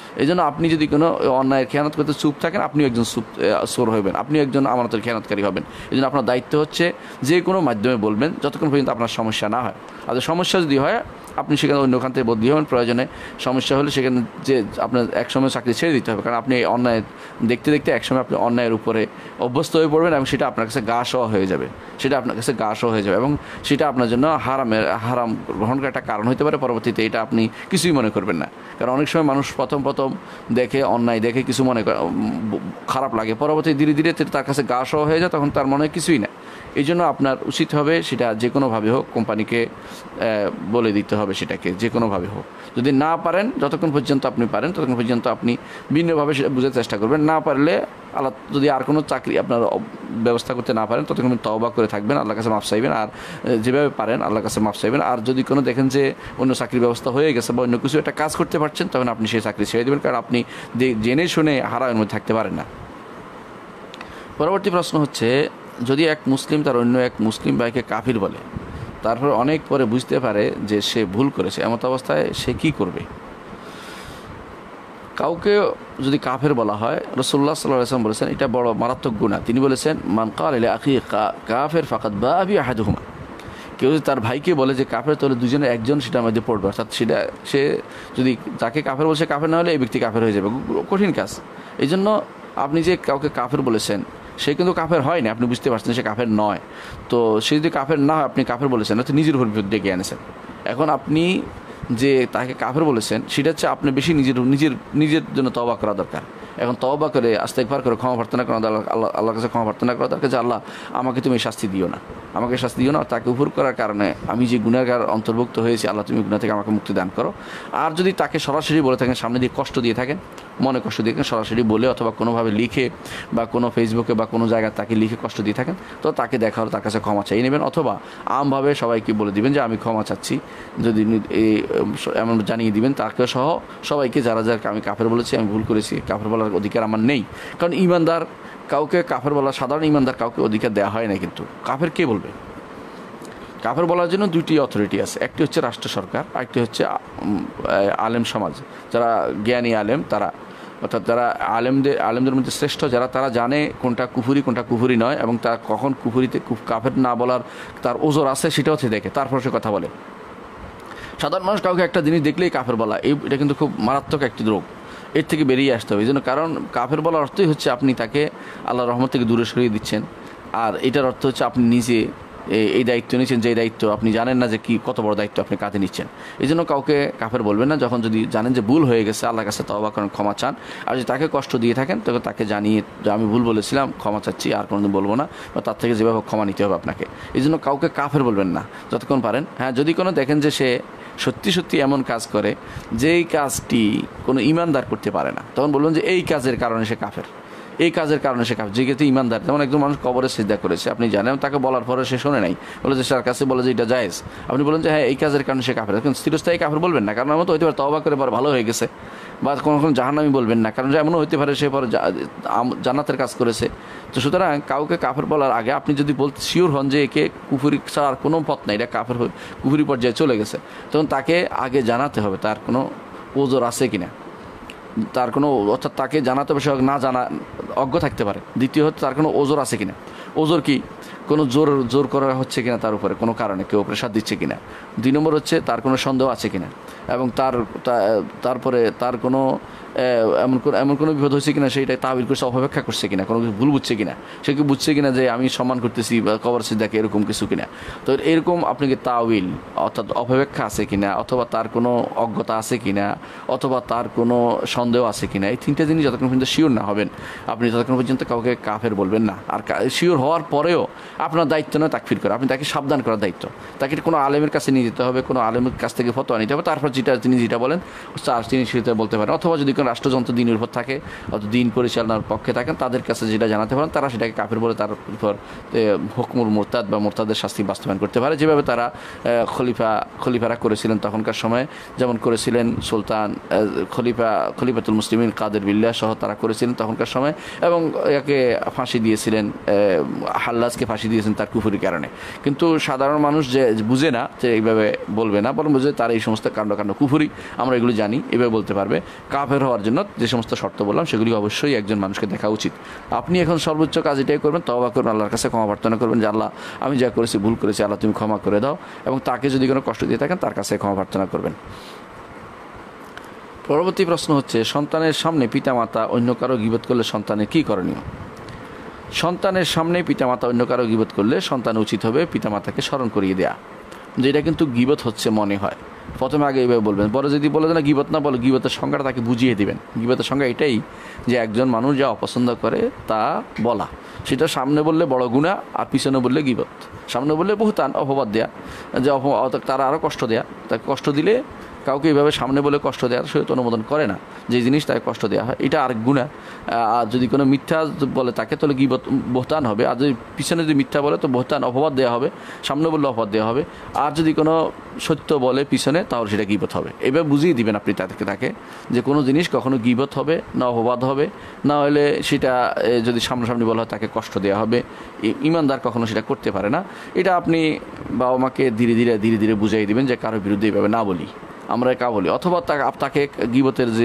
এই জন্য আপনি যদি কোনো অন্যায়ের খেয়ানত করতে চুপ থাকেন, আপনিও একজন চুপ চোর হবেন, আপনিও একজন আমানতের খেয়ানতকারী হবেন। এই জন্য আপনার দায়িত্ব হচ্ছে যে কোনো মাধ্যমে বলবেন যতক্ষণ পর্যন্ত আপনার সমস্যা না হয়। আর সমস্যা যদি হয় আপনি সেখানে অন্য ওখান থেকে বদলি হবেন, প্রয়োজনে সমস্যা হলে সেখানে যে আপনার একসময় চাকরি ছেড়ে দিতে হবে, কারণ আপনি অন্যায় দেখতে দেখতে একসময় আপনি অন্যায়ের উপরে অভ্যস্ত হয়ে পড়বেন এবং সেটা আপনার কাছে গা সওয়া হয়ে যাবে, সেটা আপনার কাছে গা সওয়া হয়ে যাবে এবং সেটা আপনার জন্য হারামের হারাম গ্রহণ করার একটা কারণ হতে পারে। পরবর্তীতে এটা আপনি কিছুই মনে করবেন না, কারণ অনেক সময় মানুষ প্রথম প্রথম দেখে অন্যায় দেখে কিছু মনে করে খারাপ লাগে, পরবর্তী ধীরে ধীরে তার কাছে গা সওয়া হয়ে যায়, তখন তার মনে হয় কিছুই না। এই জন্য আপনার উচিত হবে সেটা যে কোনোভাবে হোক কোম্পানিকে বলে দিতে হবে, সেটাকে যে কোনোভাবে হোক। যদি না পারেন, যতক্ষণ পর্যন্ত আপনি পারেন ততক্ষণ পর্যন্ত আপনি ভিন্নভাবে সেটা বোঝার চেষ্টা করবেন। না পারলে আল্লাহ যদি আর কোনো চাকরি আপনার ব্যবস্থা করতে না পারেন ততক্ষণ তওবা করে থাকবেন, আল্লাহর কাছে মাফ চাইবেন, আর যেভাবে পারেন আল্লাহর কাছে মাফ চাইবেন। আর যদি কোনো দেখেন যে অন্য চাকরির ব্যবস্থা হয়ে গেছে বা অন্য কিছু একটা কাজ করতে পারছেন, তখন আপনি সেই চাকরি ছেড়ে দেবেন, কারণ আপনি জেনে শুনে হারামের মধ্যে থাকতে পারেন না। পরবর্তী প্রশ্ন হচ্ছে, যদি এক মুসলিম তার অন্য এক মুসলিম ভাইকে কাফির বলে, তারপর অনেক পরে বুঝতে পারে যে সে ভুল করেছে, এমত অবস্থায় সে কি করবে? কাউকে যদি কাফের বলা হয়, রাসূলুল্লাহ সাল্লাল্লাহু আলাইহি ওয়াসাল্লাম বলেছেন এটা বড় মারাত্মক গুনাহ। তিনি বলেছেন, মান ক্বালা লি আখি কাফির ফাকাদ বাআ বি আহাদুহুমা। কেউ যদি তার ভাইকে বলে যে কাফের, তাহলে দুজনের একজন সেটার মধ্যে পড়বে, অর্থাৎ সেটা সে যদি যাকে কাফের বলছে কাফের না হলে এই ব্যক্তি কাফের হয়ে যাবে। কঠিন কাজ। এই জন্য আপনি যে কাউকে কাফের বলেছেন সে কিন্তু কাফের হয় না, আপনি বুঝতে পারছেন সে কাফের নয়। তো সে যদি কাফের না হয়, আপনি কাফের বলেছেন, তো নিজের উপর বিপদ ডেকে আনেছেন। এখন আপনি যে তাকে কাফের বলেছেন সেটা হচ্ছে আপনি বেশি নিজের নিজের নিজের জন্য তওবা করা দরকার। এখন তওবা করে ইস্তেগফার করে ক্ষমা প্রার্থনা করা আল্লাহ আল্লাহর কাছে ক্ষমা প্রার্থনা করা দরকার যে আল্লাহ আমাকে তুমি শাস্তি দিও না, আমাকে শাস্তি দিও না, তাকে উপর করার কারণে আমি যে গুনাহগার অন্তর্ভুক্ত হয়েছি, আল্লাহ তুমি গুনাহ থেকে আমাকে মুক্তি দান করো। আর যদি তাকে সরাসরি বলে থাকেন, সামনে দিয়ে কষ্ট দিয়ে থাকেন, মনে কষ্ট দিয়ে থাকেন, সরাসরি বলে অথবা কোনোভাবে লিখে বা কোনো ফেসবুকে বা কোনো জায়গায় তাকে লিখে কষ্ট দিয়ে থাকেন, তো তাকে দেখা হলে তার কাছে ক্ষমা চাইয়ে নেবেন, অথবা আমভাবে সবাইকে বলে দিবেন যে আমি ক্ষমা চাচ্ছি, যদি এমন জানিয়ে দিবেন তাকে সহ সবাইকে, যারা যারা আমি কাফের বলেছি, আমি ভুল করেছি, কাফের বলার অধিকার আমার নেই। কারণ ইমানদার কাউকে কাফের বলা, সাধারণ ইমানদার কাউকে অধিকার দেওয়া হয় না। কিন্তু কাফের কে বলবে? কাফের বলার জন্য দুইটি অথরিটি আছে, একটি হচ্ছে রাষ্ট্র সরকার, আরেকটি হচ্ছে আলেম সমাজ, যারা জ্ঞানী আলেম, তারা অর্থাৎ যারা আলেমদের আলেমদের মধ্যে শ্রেষ্ঠ যারা, তারা জানে কোনটা কুফুরি কোনটা কুফুরি নয়, এবং তারা কখন কুফুরিতে কাফের না বলার তার ওজোর আছে সেটা হচ্ছে দেখে, তারপর সে কথা বলে। সাধারণ মানুষ কাউকে একটা জিনিস দেখলেই কাফের বলা, এই এটা কিন্তু খুব মারাত্মক একটি রোগ, এর থেকে বেরিয়ে আসতে হবে। এই জন্য, কারণ কাফের বলার অর্থই হচ্ছে আপনি তাকে আল্লাহর রহমত থেকে দূরে সরিয়ে দিচ্ছেন, আর এটার অর্থ হচ্ছে আপনি নিজে এই দায়িত্ব নিচ্ছেন, যে দায়িত্ব আপনি জানেন না যে কি কত বড় দায়িত্ব আপনি কাঁধে নিচ্ছেন। এই জন্য কাউকে কাফের বলবেন না, যখন যদি জানেন যে ভুল হয়ে গেছে, আল্লাহর কাছে তওবা করেন, ক্ষমা চান। আর যদি তাকে কষ্ট দিয়ে থাকেন, তবে তাকে জানিয়ে যে আমি ভুল বলেছিলাম, ক্ষমা চাচ্ছি, আর কোনোদিন বলবো না, বা তার থেকে যেভাবে ক্ষমা নিতে হবে আপনাকে। এই জন্য কাউকে কাফের বলবেন না যতক্ষণ পারেন। হ্যাঁ, যদি কোনো দেখেন যে সে সত্যি সত্যি এমন কাজ করে যেই কাজটি কোনো ইমানদার করতে পারে না, তখন বলবেন যে এই কাজের কারণে সে কাফের, এই কাজের কারণে সে কাফের। যে ক্ষেত্রে ইমানদার, যেমন একজন মানুষ কবরে সিজদা করেছে, আপনি জানেন, তাকে বলার পরে সে শোনে নাই, বলে যে তার কাছে বলে যে এটা জায়েজ, আপনি বলেন যে হ্যাঁ এই কাজের কারণে সে কাফের, কিন্তু স্থিরস্থায়ী কাফের বলবেন না, কারণ এমন তো হইতে পারে তওবা করে পরে ভালো হয়ে গেছে, বা কোনো কোনো জাহান্নামী বলবেন না, কারণ এমনও হইতে পারে সে পরে জান্নাতের কাজ করেছে। তো সুতরাং কাউকে কাফের বলার আগে আপনি যদি বলতে শিওর হন যে একে কুফুরি ছাড়ার কোনো পথ নাই, এটা কাফের কুফুরি পর্যায়ে চলে গেছে, তখন তাকে আগে জানাতে হবে তার কোনো ওজোর আছে কিনা, তার কোনো, অর্থাৎ তাকে জানাতে হবে, সে না জানা অজ্ঞ থাকতে পারে। দ্বিতীয়ত তার কোনো ওজোর আছে কিনা, ওজোর কি কোনো জোর জোর করা হচ্ছে কিনা তার উপরে কোনো কারণে, কেউ প্রেশার দিচ্ছে কিনা। দুই নম্বর হচ্ছে তার কোনো সন্দেহ আছে কিনা, এবং তার তারপরে তার কোনো এমন এমন কোনো বিপদ হয়েছে কিনা, সেইটা তাবিল করছে, অপেক্ষা করছে কিনা, কোনো কিছু ভুল বুঝছে কিনা, সে কি বুঝছে কিনা যে আমি সম্মান করতেছি বা কবর সিজদাকে, এরকম কিছু কিনা। তো এরকম আপনাকে তাবিল অর্থাৎ অপেক্ষা আছে কিনা, অথবা তার কোনো অজ্ঞতা আছে কিনা, অথবা তার কোনো সন্দেহ আছে কিনা, এই তিনটা জিনিস যতক্ষণ পর্যন্ত শিওর না হবেন, আপনি ততক্ষণ পর্যন্ত কাউকে কাফের বলবেন না। আর শিওর হওয়ার পরেও আপনার দায়িত্ব নয় তাকফির করা, আপনি তাকে সাবধান করার দায়িত্ব। তাকে কোনো আলেমের কাছে নিয়ে যেতে হবে, কোনো আলেমের কাছ থেকে ফতোয়া নিতে হবে, তারপর যেটা তিনি যেটা বলেন তার তিনি সেটা বলতে পারেন। অথবা যদি কোনো রাষ্ট্রযন্ত্র দিনের উপর থাকে, অথবা দিন পরিচালনার পক্ষে থাকেন, তাদের কাছে যেটা জানাতে পারেন, তারা সেটাকে কাফের বলে তার উপর হুকমুল মুরতাদ বা মুরতাদের শাস্তি বাস্তবায়ন করতে পারে, যেভাবে তারা খলিফা খলিফারা করেছিলেন তখনকার সময়, যেমন করেছিলেন সুলতান খলিফা খলিফাতুল মুসলিমিন কাদের বিল্লাহ সহ তারা করেছিলেন তখনকার সময়, এবং একে ফাঁসি দিয়েছিলেন, হাল্লাজকে ফাঁসি দিয়েছেন তার কুফুরির কারণে। কিন্তু সাধারণ মানুষ যে বুঝে না যে এইভাবে বলবে না, বরং বুঝে তার এই সমস্ত কাণ্ড জঘন্য কুফরি, আমরা এগুলো জানি, এভাবে বলতে পারবে। কাফের হওয়ার জন্য যে সমস্ত শর্ত বললাম সেগুলি অবশ্যই একজন মানুষকে দেখা উচিত। আপনি এখন সর্বোচ্চ কাজ এটাই করবেন, তওবা করবেন, আল্লাহর কাছে ক্ষমা প্রার্থনা করবেন যে আল্লাহ আমি যা করেছি ভুল করেছি, আল্লাহ তুমি ক্ষমা করে দাও, এবং তাকে যদি কোনো কষ্ট দিয়ে থাকেন তার কাছে ক্ষমা প্রার্থনা করবেন। পরবর্তী প্রশ্ন হচ্ছে, সন্তানের সামনে পিতামাতা অন্য কারো গীবত করলে সন্তানের কী করণীয়? সন্তানের সামনে পিতামাতা অন্য কারো গীবত করলে সন্তান উচিত হবে পিতামাতাকে স্মরণ করিয়ে দেয়া যে এটা কিন্তু গীবত হচ্ছে মনে হয়। প্রথমে আগে এইভাবে বলবেন, পরে যদি বলে না গীবত না বলে, গীবতের সংজ্ঞাটা তাকে বুঝিয়ে দিবেন। গীবতের সংজ্ঞা এটাই যে একজন মানুষ যা অপছন্দ করে তা বলা, সেটা সামনে বললে বড় গুনাহ আর পিছনে বললে গীবত। সামনে বললে বহুতান, অপবাদ দেয়া, যে তারা আরও কষ্ট দেয়া, তাকে কষ্ট দিলে কাউকে এইভাবে সামনে বলে কষ্ট দেওয়ার সে তো অনুমোদন করে না, যে জিনিস তাকে কষ্ট দেওয়া হয় এটা আরেক গুনাহ। আর যদি কোনো মিথ্যা বলে তাকে তাহলে গীবত বহতান হবে, আর যদি পিছনে যদি মিথ্যা বলে তো বহতান অপবাদ দেওয়া হবে, সামনে বললে অপবাদ দেওয়া হবে। আর যদি কোনো সত্য বলে পিছনে তাহলে সেটা গীবত হবে। এভাবে বুঝিয়ে দিবেন আপনি তাদেরকে তাকে যে কোনো জিনিস কখনো গীবত হবে না অপবাদ হবে, না হলে সেটা যদি সামনাসামনি বলা হয় তাকে কষ্ট দেওয়া হবে। ইমানদার কখনো সেটা করতে পারে না। এটা আপনি বাবা মাকে ধীরে ধীরে ধীরে ধীরে বুঝিয়ে দিবেন যে কারোর বিরুদ্ধে এইভাবে না বলি, আমরা কা বলি, অথবা তাকে গীবতের যে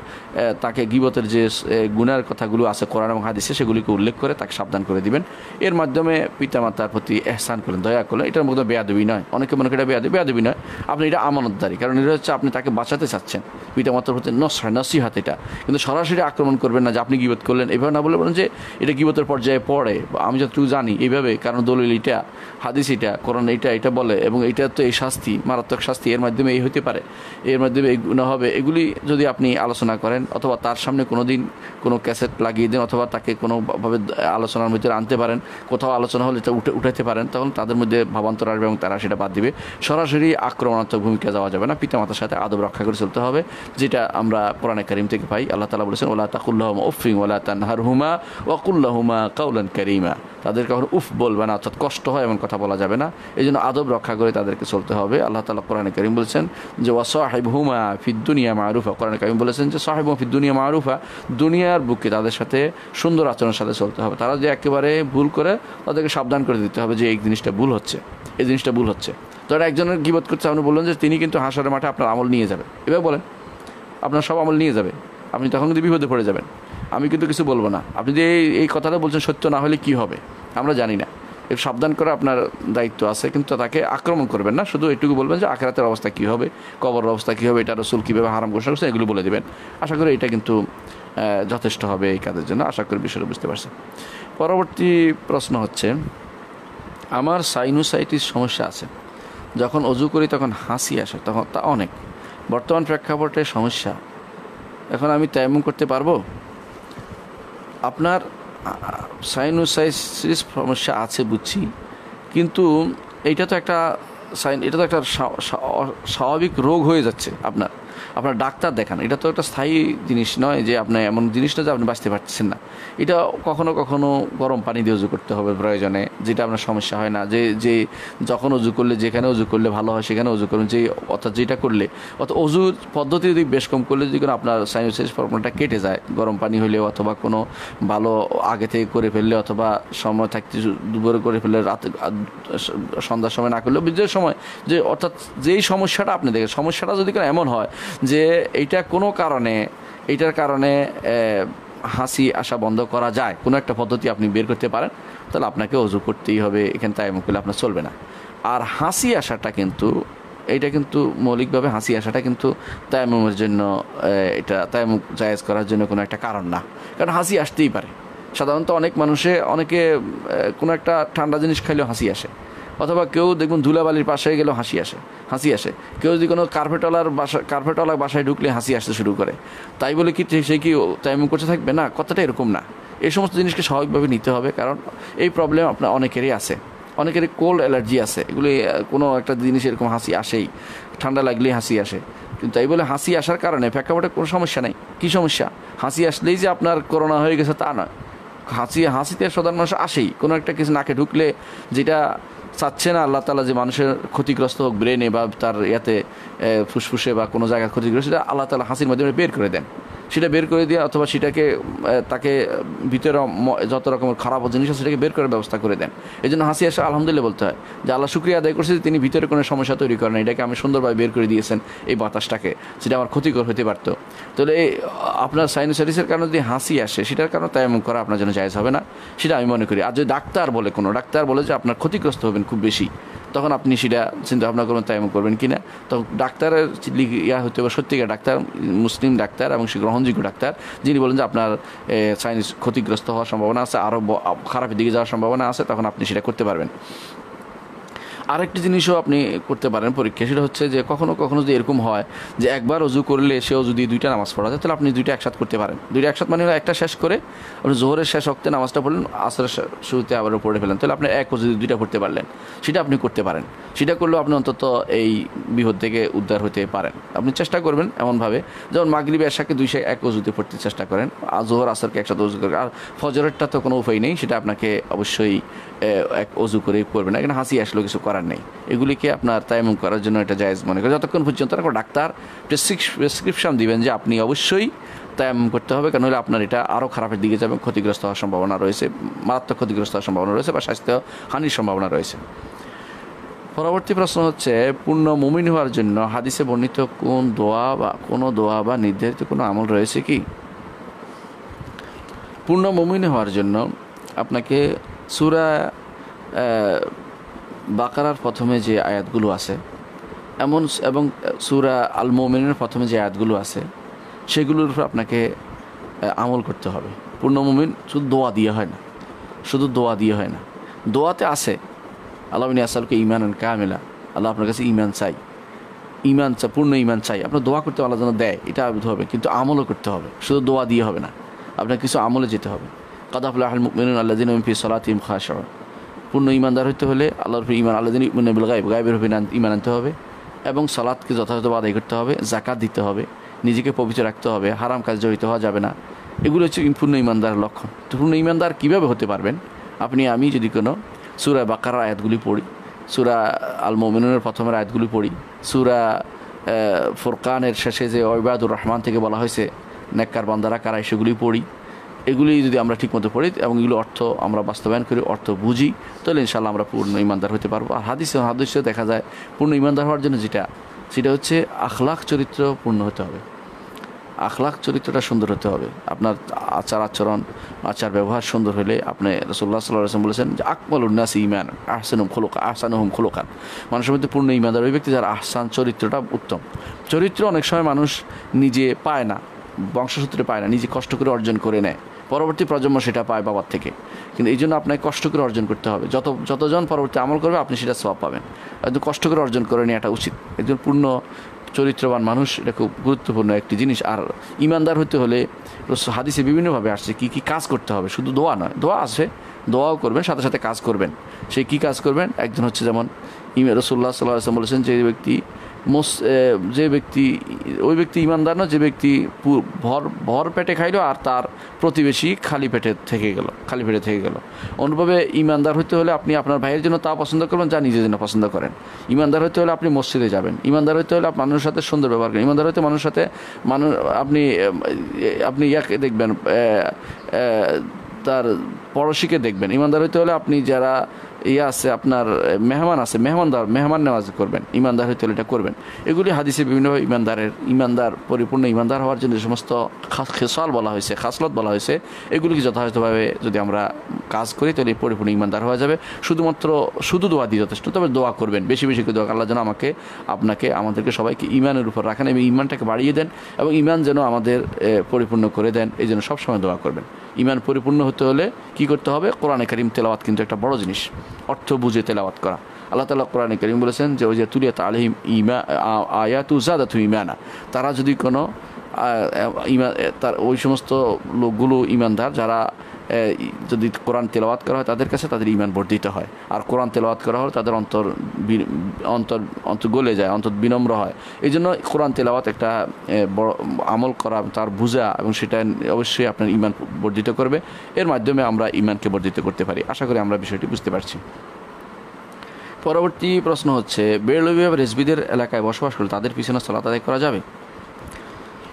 তাকে গীবতের যে গুনার কথাগুলো আছে কোরআন এবং হাদিসে সেগুলিকে উল্লেখ করে তাকে সাবধান করে দিবেন। এর মাধ্যমে পিতামাতার প্রতি এহসান করলেন, দয়া করলেন। এটার মধ্যে বেয়াদবি নয়, অনেকে মনে করে এটা বেয়াদবি, বেয়াদবি নয়, আপনি এটা আমানতদারি, কারণ এটা হচ্ছে আপনি তাকে বাঁচাতে চাচ্ছেন, পিতামাতার প্রতি নসহ নসিহাত এটা। কিন্তু সরাসরি আক্রমণ করবেন না যে আপনি গীবত করলেন, এভাবে না বলে বলেন যে এটা গীবতের পর্যায়ে পড়ে, আমি যতটুকু জানি এইভাবে, কারণ দলিল এটা, হাদিস এটা, কোরআন এটা এটা বলে, এবং এটা তো এই শাস্তি, মারাত্মক শাস্তি, এর মাধ্যমে এই হতে পারে, এর মাধ্যমে এই গুনাহ হবে। এগুলি যদি আপনি আলোচনা করেন অথবা তার সামনে কোনো দিন কোনো ক্যাসেট লাগিয়ে দেন অথবা তাকে কোনোভাবে আলোচনার মধ্যে আনতে পারেন, কোথাও আলোচনা হলে এটা উঠে উঠাতে পারেন, তখন তাদের মধ্যে ভাবান্তর আসবে এবং তারা সেটা বাদ দিবে। সরাসরি আক্রমণাত্মক ভূমিকা যাওয়া যাবে না, পিতামাতার সাথে আদব রক্ষা করে চলতে হবে, যেটা আমরা কোরআনে কারীম থেকে পাই। আল্লাহ তাআলা বলেছেন, ওয়ালা তাকুল্লাহুমা উফফিন ওয়ালা তানহারহুমা ওয়া কুল্লাহুমা কাওলান কারীমা। তাদের কখনো উফ বলবে না, অর্থাৎ কষ্ট হয় এমন কথা বলা যাবে না। এই জন্য আদব রক্ষা করে তাদেরকে চলতে হবে। আল্লাহ তাআলা কোরআনে কারীম বলেছেন যে ওয়া সাহিবহুমা ফিদ দুনিয়া মারুফা, কোরআনে কারীম বলেছেন যে সাহিবহুমা ফিদ দুনিয়া মারুফা, দুনিয়ার বুকে তাদের সাথে সুন্দর আচরণের সাথে চলতে হবে। তারা যে একেবারে ভুল করে তাদেরকে সাবধান করে দিতে হবে যে এই জিনিসটা ভুল হচ্ছে, এই জিনিসটা ভুল হচ্ছে। তো এটা একজনের গীবত করছে, আপনি বললেন যে তিনি কিন্তু হাসরের মাঠে আপনার আমল নিয়ে যাবে, এভাবে বলেন, আপনার সব আমল নিয়ে যাবে, আপনি তখন কিন্তু বিপদে পড়ে যাবেন। আমি কিন্তু কিছু বলবো না, আপনি যে এই কথাটা বলছেন সত্য না হলে কি হবে আমরা জানি না, এর সাবধান করা আপনার দায়িত্ব আছে, কিন্তু তাকে আক্রমণ করবেন না, শুধু এটুকু বলবেন যে আখিরাতের অবস্থা কী হবে, কবরের অবস্থা কী হবে, এটা রাসূল কীভাবে হারাম ঘোষণা করছেন এগুলো বলে দেবেন। আশা করি এটা কিন্তু যথেষ্ট হবে এই কাজের জন্য। আশা করি বিষয়টা বুঝতে পারছেন। পরবর্তী প্রশ্ন হচ্ছে, আমার সাইনোসাইটিস সমস্যা আছে, যখন অজু করি তখন হাসি আসে, তখন তা অনেক বর্তমান প্রেক্ষাপটে সমস্যা, এখন আমি তায়াম্মুম করতে পারবো? আপনার সাইনোসাইটিস সমস্যা আছে বুঝছি, কিন্তু এইটা তো একটা সাইন, এটা তো একটা স্বাভাবিক রোগ হয়ে যাচ্ছে আপনার, আপনার ডাক্তার দেখান। এটা তো একটা স্থায়ী জিনিস নয় যে আপনার এমন জিনিস না যে আপনি বাঁচতে পারছেন না। এটা কখনো কখনো গরম পানি দিয়ে উজু করতে হবে প্রয়োজনে, যেটা আপনার সমস্যা হয় না, যে যে যখন উজু করলে যেখানে উজু করলে ভালো হয় সেখানে উজু করুন, যে অর্থাৎ যেটা করলে, অর্থাৎ অজুর পদ্ধতি যদি বেশ কম করলে যদি কোনো আপনার সাইনোসাইটিস প্রবলেমটা কেটে যায়, গরম পানি হলেও অথবা কোনো ভালো আগে থেকে করে ফেললে অথবা সময় থাকতে দুপুরে করে ফেললে, রাতে সন্ধ্যার সময় না করলে, যে সময় যে অর্থাৎ যেই সমস্যাটা আপনি দেখেন, সমস্যাটা যদি কোনো এমন হয় যে এইটা কোনো কারণে, এইটার কারণে হাসি আসা বন্ধ করা যায়, কোনো একটা পদ্ধতি আপনি বের করতে পারেন, তাহলে আপনাকে অজু করতেই হবে, এখানে তায়াম্মুম করলে আপনার চলবে না। আর হাসি আসাটা কিন্তু, এইটা কিন্তু মৌলিকভাবে হাসি আসাটা কিন্তু তায়াম্মুমের জন্য, এটা তায়াম্মুম জায়েজ করার জন্য কোনো একটা কারণ না, কারণ হাসি আসতেই পারে। সাধারণত অনেক মানুষে, অনেকে কোনো একটা ঠান্ডা জিনিস খাইলেও হাসি আসে, অথবা কেউ দেখুন ধুলাবালির পাশে গেলেও হাসি আসে, হাসি আসে কেউ যদি কোনো কার্পেটওয়ালার বাসা কার্পেটওয়ালার বাসায় ঢুকলে হাসি আসতে শুরু করে, তাই বলে কি সে কি তায়াম্মুম করতে থাকবে না? কথাটা এরকম না। এই সমস্ত জিনিসকে স্বাভাবিকভাবে নিতে হবে, কারণ এই প্রবলেম আপনার অনেকেরই আছে, অনেকেরই কোল্ড অ্যালার্জি আছে, এগুলি কোনো একটা জিনিস এরকম হাসি আসেই, ঠান্ডা লাগলেই হাসি আসে। কিন্তু তাই বলে হাসি আসার কারণে প্রেক্ষাপটে কোনো সমস্যা নেই। কী সমস্যা? হাসি আসলেই যে আপনার করোনা হয়ে গেছে তা নয়। হাসি হাসিতে সাধারণ মানুষ আসেই, কোনো একটা কিছু নাকে ঢুকলে যেটা চাচ্ছে না আল্লাহ তাআলা যে মানুষের ক্ষতিগ্রস্ত হোক ব্রেনে বা তার ইয়াতে ফুসফুসে বা কোনো জায়গায় ক্ষতিগ্রস্ত, সেটা আল্লাহ তাআলা হাসির মাধ্যমে বের করে দেন। সেটা বের করে দিয়ে অথবা সেটাকে তাকে ভিতরে যত রকমের খারাপ জিনিস আছে সেটাকে বের করার ব্যবস্থা করে দেন। এই জন্য হাসি আসে আলহামদুলিল্লাহ বলতে হয় যে আল্লাহ শুকরিয়া আদায় করছে যে তিনি ভিতরে কোনো সমস্যা তৈরি করেন, এটাকে আমি সুন্দরভাবে বের করে দিয়েছেন এই বাতাসটাকে, সেটা আমার ক্ষতিকর হতে পারতো। তাহলে এই আপনার সাইনোসাইটিসের কারণে যদি হাসি আসে সেটার কারণে তায়াম্মুম করা আপনার জন্য জায়েজ হবে না, সেটা আমি মনে করি। আর যদি ডাক্তার বলে কোনো ডাক্তার বলে যে আপনার ক্ষতিগ্রস্ত হবেন খুব বেশি, তখন আপনি সেটা চিন্তা ভাবনা করবেন তায়াম্মুম করবেন কিনা। তো ডাক্তারের ইয়া হতে হবে সত্যিকার ডাক্তার, মুসলিম ডাক্তার এবং সে গ্রহণযোগ্য ডাক্তার, যিনি বলেন যে আপনার সাইনিস ক্ষতিগ্রস্ত হওয়ার সম্ভাবনা আছে, আরও খারাপের দিকে যাওয়ার সম্ভাবনা আছে, তখন আপনি সেটা করতে পারবেন। আরেকটি জিনিসও আপনি করতে পারেন পরীক্ষা, সেটা হচ্ছে যে কখনো কখনো যদি এরকম হয় যে একবার অজু করলে সেও যদি দুইটা নামাজ পড়া যায়, তাহলে আপনি দুইটা একসাথ করতে পারেন। দুইটা একসাথ মানে হলো একটা শেষ করে আপনি জোহরের শেষ ওয়াক্তে নামাজটা পড়লেন, আসরের শুরুতে আবারও পড়ে ফেলেন, তাহলে আপনি এক অজু দুইটা পড়তে পারলেন, সেটা আপনি করতে পারেন। সেটা করলেও আপনি অন্তত এই বিপদ থেকে উদ্ধার হতে পারেন। আপনি চেষ্টা করবেন এমনভাবে যেমন মাগরিব এশাকে দুইশো এক অজুতে পড়তে চেষ্টা করেন, আর জোহর আসরকে একসাথে অজু করেন। আর ফজরেরটা তো কোনো উপায় নেই, সেটা আপনাকে অবশ্যই এক অজু করেই করবেন, এখানে হাসি আসলেও কিছু করার নেই। এগুলিকে আপনার তায়াম্মুম করার জন্য এটা জায়েজ মনে করি, যতক্ষণ পর্যন্ত ডাক্তার প্রেসক্রিপশন দিবেন যে আপনি অবশ্যই তায়াম্মুম করতে হবে, কারণ হলে আপনার এটা আরও খারাপের দিকে যাবে, ক্ষতিগ্রস্ত হওয়ার সম্ভাবনা রয়েছে, মারাত্মক ক্ষতিগ্রস্ত হওয়ার সম্ভাবনা রয়েছে বা স্বাস্থ্য হানির সম্ভাবনা রয়েছে। পরবর্তী প্রশ্ন হচ্ছে, পূর্ণ মুমিন হওয়ার জন্য হাদিসে বর্ণিত কোন দোয়া বা কোনো দোয়া বা নির্ধারিত কোনো আমল রয়েছে কি? পূর্ণ মুমিন হওয়ার জন্য আপনাকে সূরা বাকারার প্রথমে যে আয়াতগুলো আছে এমন এবং সূরা আল মুমিনের প্রথমে যে আয়াতগুলো আছে সেগুলোর উপর আপনাকে আমল করতে হবে। পূর্ণ মুমিন শুধু দোয়া দিয়ে হয় না, শুধু দোয়া দিয়ে হয় না, দোয়াতে আছে আল্লাহ ইন্নী আসআলুকা ঈমানান কামিলা, আল্লাহ আপনার কাছে ঈমান চাই, ঈমান চাই, পূর্ণ ঈমান চাই। আপনার দোয়া করতে আল্লাহ যেন দেয়, এটা হবে, কিন্তু আমলও করতে হবে, শুধু দোয়া দিয়ে হবে না, আপনার কিছু আমলে যেতে হবে। কাদ আফলাহাল মুমিনুন আল্লাযীনা হুম ফি সালাতিহিম খাশিউন। পূর্ণ ঈমানদার হতে হলে আল্লাহর উপর ঈমান, আল্লাযীনা ইউমিনুনা বিল গায়ব, গায়বের উপর ঈমান আনতে হবে এবং সালাতকে যথাযথভাবে আদায় করতে হবে, যাকাত দিতে হবে, নিজেকে পবিত্র রাখতে হবে, হারাম কাজে জড়িত হওয়া যাবে না। এগুলো হচ্ছে পূর্ণ ঈমানদারের লক্ষণ। তো পূর্ণ ঈমানদার কীভাবে হতে পারবেন? আপনি আমি যদি কোনো সূরা বাকারার আয়াতগুলি পড়ি, সূরা আল মুমিনুনের প্রথমের আয়াতগুলি পড়ি, সূরা ফুরকানের শেষে যে ইবাদুর রহমান থেকে বলা হয়েছে নেককার বান্দারা কারা, সেগুলি পড়ি, এগুলি যদি আমরা ঠিকমতো পড়ি এবং এগুলো অর্থ আমরা বাস্তবায়ন করি, অর্থ বুঝি, তাহলে ইনশাআল্লাহ আমরা পূর্ণ ঈমানদার হতে পারবো। আর হাদিসে হাদিসে দেখা যায় পূর্ণ ঈমানদার হওয়ার জন্য যেটা সেটা হচ্ছে আখলাক চরিত্র পূর্ণ হতে হবে, আখলাক চরিত্রটা সুন্দর হতে হবে। আপনার আচার আচরণ আচার ব্যবহার সুন্দর হলে, আপনি রাসূলুল্লাহ সাল্লাল্লাহু আলাইহি ওয়াসাল্লাম বলেছেন যে আকমালুন নাসি ঈমানান আহসানুহুম খুলুকা আহসানুহুম খুলুকান, মানুষের মধ্যে পূর্ণ ঈমানদার ওই ব্যক্তি যার আহসান চরিত্রটা উত্তম। চরিত্র অনেক সময় মানুষ নিজে পায় না, বংশসূত্রে পায় না, নিজে কষ্ট করে অর্জন করে নেয়, পরবর্তী প্রজন্ম সেটা পায় বাবার থেকে। কিন্তু এই জন্য আপনাকে কষ্ট করে অর্জন করতে হবে, যত যতজন পরবর্তী আমল করবে আপনি সেটা সওয়াব পাবেন, একদম কষ্ট করে অর্জন করে নেওয়াটা উচিত। একজন পূর্ণ চরিত্রবান মানুষ এটা খুব গুরুত্বপূর্ণ একটি জিনিস। আর ঈমানদার হতে হলে হাদিসে বিভিন্নভাবে আসছে কী কী কাজ করতে হবে, শুধু দোয়া নয়, দোয়া আছে, দোয়াও করবেন, সাথে সাথে কাজ করবেন। সেই কী কাজ করবেন? একজন হচ্ছে যেমন রাসূলুল্লাহ সাল্লাল্লাহু আলাইহি ওয়াসাল্লাম বলেছেন যে ব্যক্তি মোস যে ব্যক্তি ওই ব্যক্তি ঈমানদার না যে ব্যক্তি ভর ভর পেটে খাইলো আর তার প্রতিবেশী খালি পেটে থেকে গেল, খালি পেটে থেকে গেল। অনুভাবে ঈমানদার হতে হলে আপনি আপনার ভাইয়ের জন্য তা পছন্দ করবেন যা নিজের জন্য পছন্দ করেন। ঈমানদার হতে হলে আপনি মসজিদে যাবেন, ঈমানদার হতে হলে মানুষের সাথে সুন্দর ব্যবহার করেন, ঈমানদার হতে মানুষের সাথে মানুষ আপনি আপনি ইয়াকে দেখবেন, তার পড়োশিকে দেখবেন। ঈমানদার হতে হলে আপনি যারা ইয়ে আছে আপনার মেহমান আছে, মেহমানদার মেহমান নেওয়াজ করবেন, ঈমানদার হতে হলে এটা করবেন। এগুলি হাদিসে বিভিন্নভাবে ঈমানদারের ঈমানদার পরিপূর্ণ ঈমানদার হওয়ার জন্য যে সমস্ত খেসাল বলা হয়েছে, খাসলত বলা হয়েছে, এগুলিকে যথাযথভাবে যদি আমরা কাজ করি তাহলে পরিপূর্ণ ঈমানদার হওয়া যাবে। শুধুমাত্র শুধু দোয়া দিয়ে যথেষ্ট, তবে দোয়া করবেন, বেশি বেশি করে দোয়া, আল্লাহ যেন আমাকে আপনাকে আমাদেরকে সবাইকে ঈমানের উপর রাখেন এবং ঈমানটাকে বাড়িয়ে দেন এবং ঈমান যেন আমাদের পরিপূর্ণ করে দেন, এই জন্য সবসময় দোয়া করবেন। ঈমান পরিপূর্ণ হতে হলে কি করতে হবে? কোরআনে কারীম তেলাওয়াত কিন্তু একটা বড় জিনিস, অর্থ বুঝে তেলাওয়াত করা। আল্লাহ তাআলা কোরআনে কারীম বলেছেন যে ওই যে তুলিয়াত আলাইহিম ইমা আয়াতু যাদাতুহুম ঈমানা, তারা যদি কোনো ঈমান, তার ওই সমস্ত লোকগুলো ঈমানদার যারা যদি কোরআন তেলাওয়াত করা হয় তাদের কাছে তাদের ঈমান বর্ধিত হয়, আর কোরআন তেলাওয়াত করা হলে তাদের অন্তর অন্তর অন্তর গলে যায়, অন্তর বিনম্র হয়। এই জন্য কোরআন তেলাওয়াত একটা বড় আমল করা, তার বুঝা, এবং সেটা অবশ্যই আপনার ঈমান বর্ধিত করবে। এর মাধ্যমে আমরা ঈমানকে বর্ধিত করতে পারি। আশা করি আমরা বিষয়টি বুঝতে পারছি। পরবর্তী প্রশ্ন হচ্ছে, বেরলভী বা রেজবিদের এলাকায় বসবাস করলে তাদের পিছনে সালাত আদায় করা যাবে?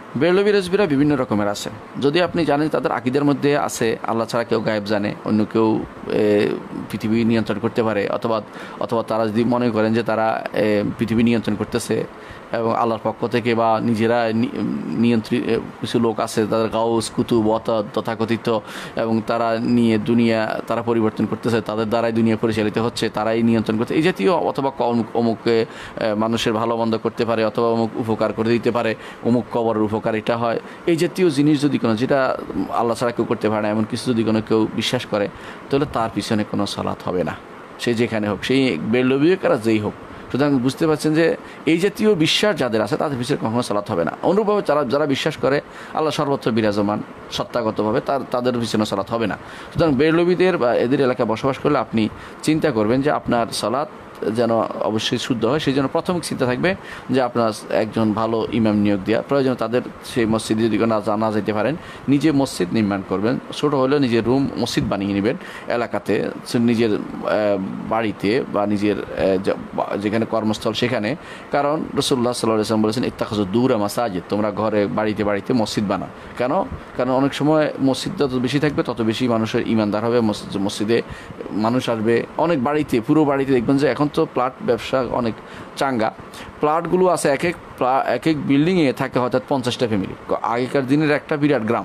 বেরলবি রেজবিরা বিভিন্ন রকমের আছে। যদি আপনি জানেন তাদের আকীদার মধ্যে আছে আল্লাহ ছাড়া কেউ গায়েব জানে, অন্য কেউ পৃথিবী নিয়ন্ত্রণ করতে পারে, অথবা অথবা তারা যদি মনে করেন যে তারা পৃথিবী নিয়ন্ত্রণ করতেছে এবং আল্লাহর পক্ষ থেকে বা নিজেরা নিয়ন্ত্রিত কিছু লোক আছে তাদের গাউস কুতুব তথাকথিত, এবং তারা নিয়ে দুনিয়া তারা পরিবর্তন করতেছে, তাদের দ্বারাই দুনিয়া পরিচালিত হচ্ছে, তারাই নিয়ন্ত্রণ করতে এই জাতীয়, অথবা অমুক অমুককে মানুষের ভালো মন্দ করতে পারে, অথবা অমুক উপকার করে দিতে পারে, অমুক কবরের উপকার এটা হয়, এই জাতীয় জিনিস যদি কোনো, যেটা আল্লাহ ছাড়া কেউ করতে পারে না এমন কিছু যদি কোনো কেউ বিশ্বাস করে, তাহলে তার পিছনে কোনো সালাত হবে না, সে যেখানে হোক, সেই বেরলবিকারা যেই হোক। সুতরাং বুঝতে পারছেন যে এই জাতীয় বিশ্বাস যাদের আছে তাদের পিছনে কখনো সালাত হবে না। অনুরূপভাবে যারা যারা বিশ্বাস করে আল্লাহ সর্বত্র বিরাজমান সত্তাগতভাবে, তার তাদের পিছনে সালাত হবে না। সুতরাং বেরলবিদের বা এদের এলাকায় বসবাস করলে আপনি চিন্তা করবেন যে আপনার সালাত যেন অবশ্যই শুদ্ধ হয়, সেই জন্য প্রাথমিক চিন্তা থাকবে যে আপনার একজন ভালো ইমাম নিয়োগ দেওয়া প্রয়োজন। তাদের সেই মসজিদে যদি না না যেতে পারেন, নিজে মসজিদ নির্মাণ করবেন, ছোটো হলেও নিজের রুম মসজিদ বানিয়ে নেবেন এলাকাতে, নিজের বাড়িতে বা নিজের যেখানে কর্মস্থল সেখানে। কারণ রাসূলুল্লাহ সাল্লাল্লাহু আলাইহি ওয়াসাল্লাম বলেছেন ইত্তাখাযু দুরা মাসাজিদ, তোমরা ঘরে বাড়িতে বাড়িতে মসজিদ বানাও। কেন? কারণ অনেক সময় মসজিদ যত বেশি থাকবে তত বেশি মানুষের ইমানদার হবে, মসজিদে মানুষ আসবে। অনেক বাড়িতে, পুরো বাড়িতে দেখবেন যে এখন তো প্লাট ব্যবসা অনেক চাঙ্গা, প্লাটগুলো আছে এক এক এক এক বিল্ডিংয়ে থাকে হয়তো পঞ্চাশটা ফ্যামিলি। আগেকার দিনের একটা বিরাট গ্রাম,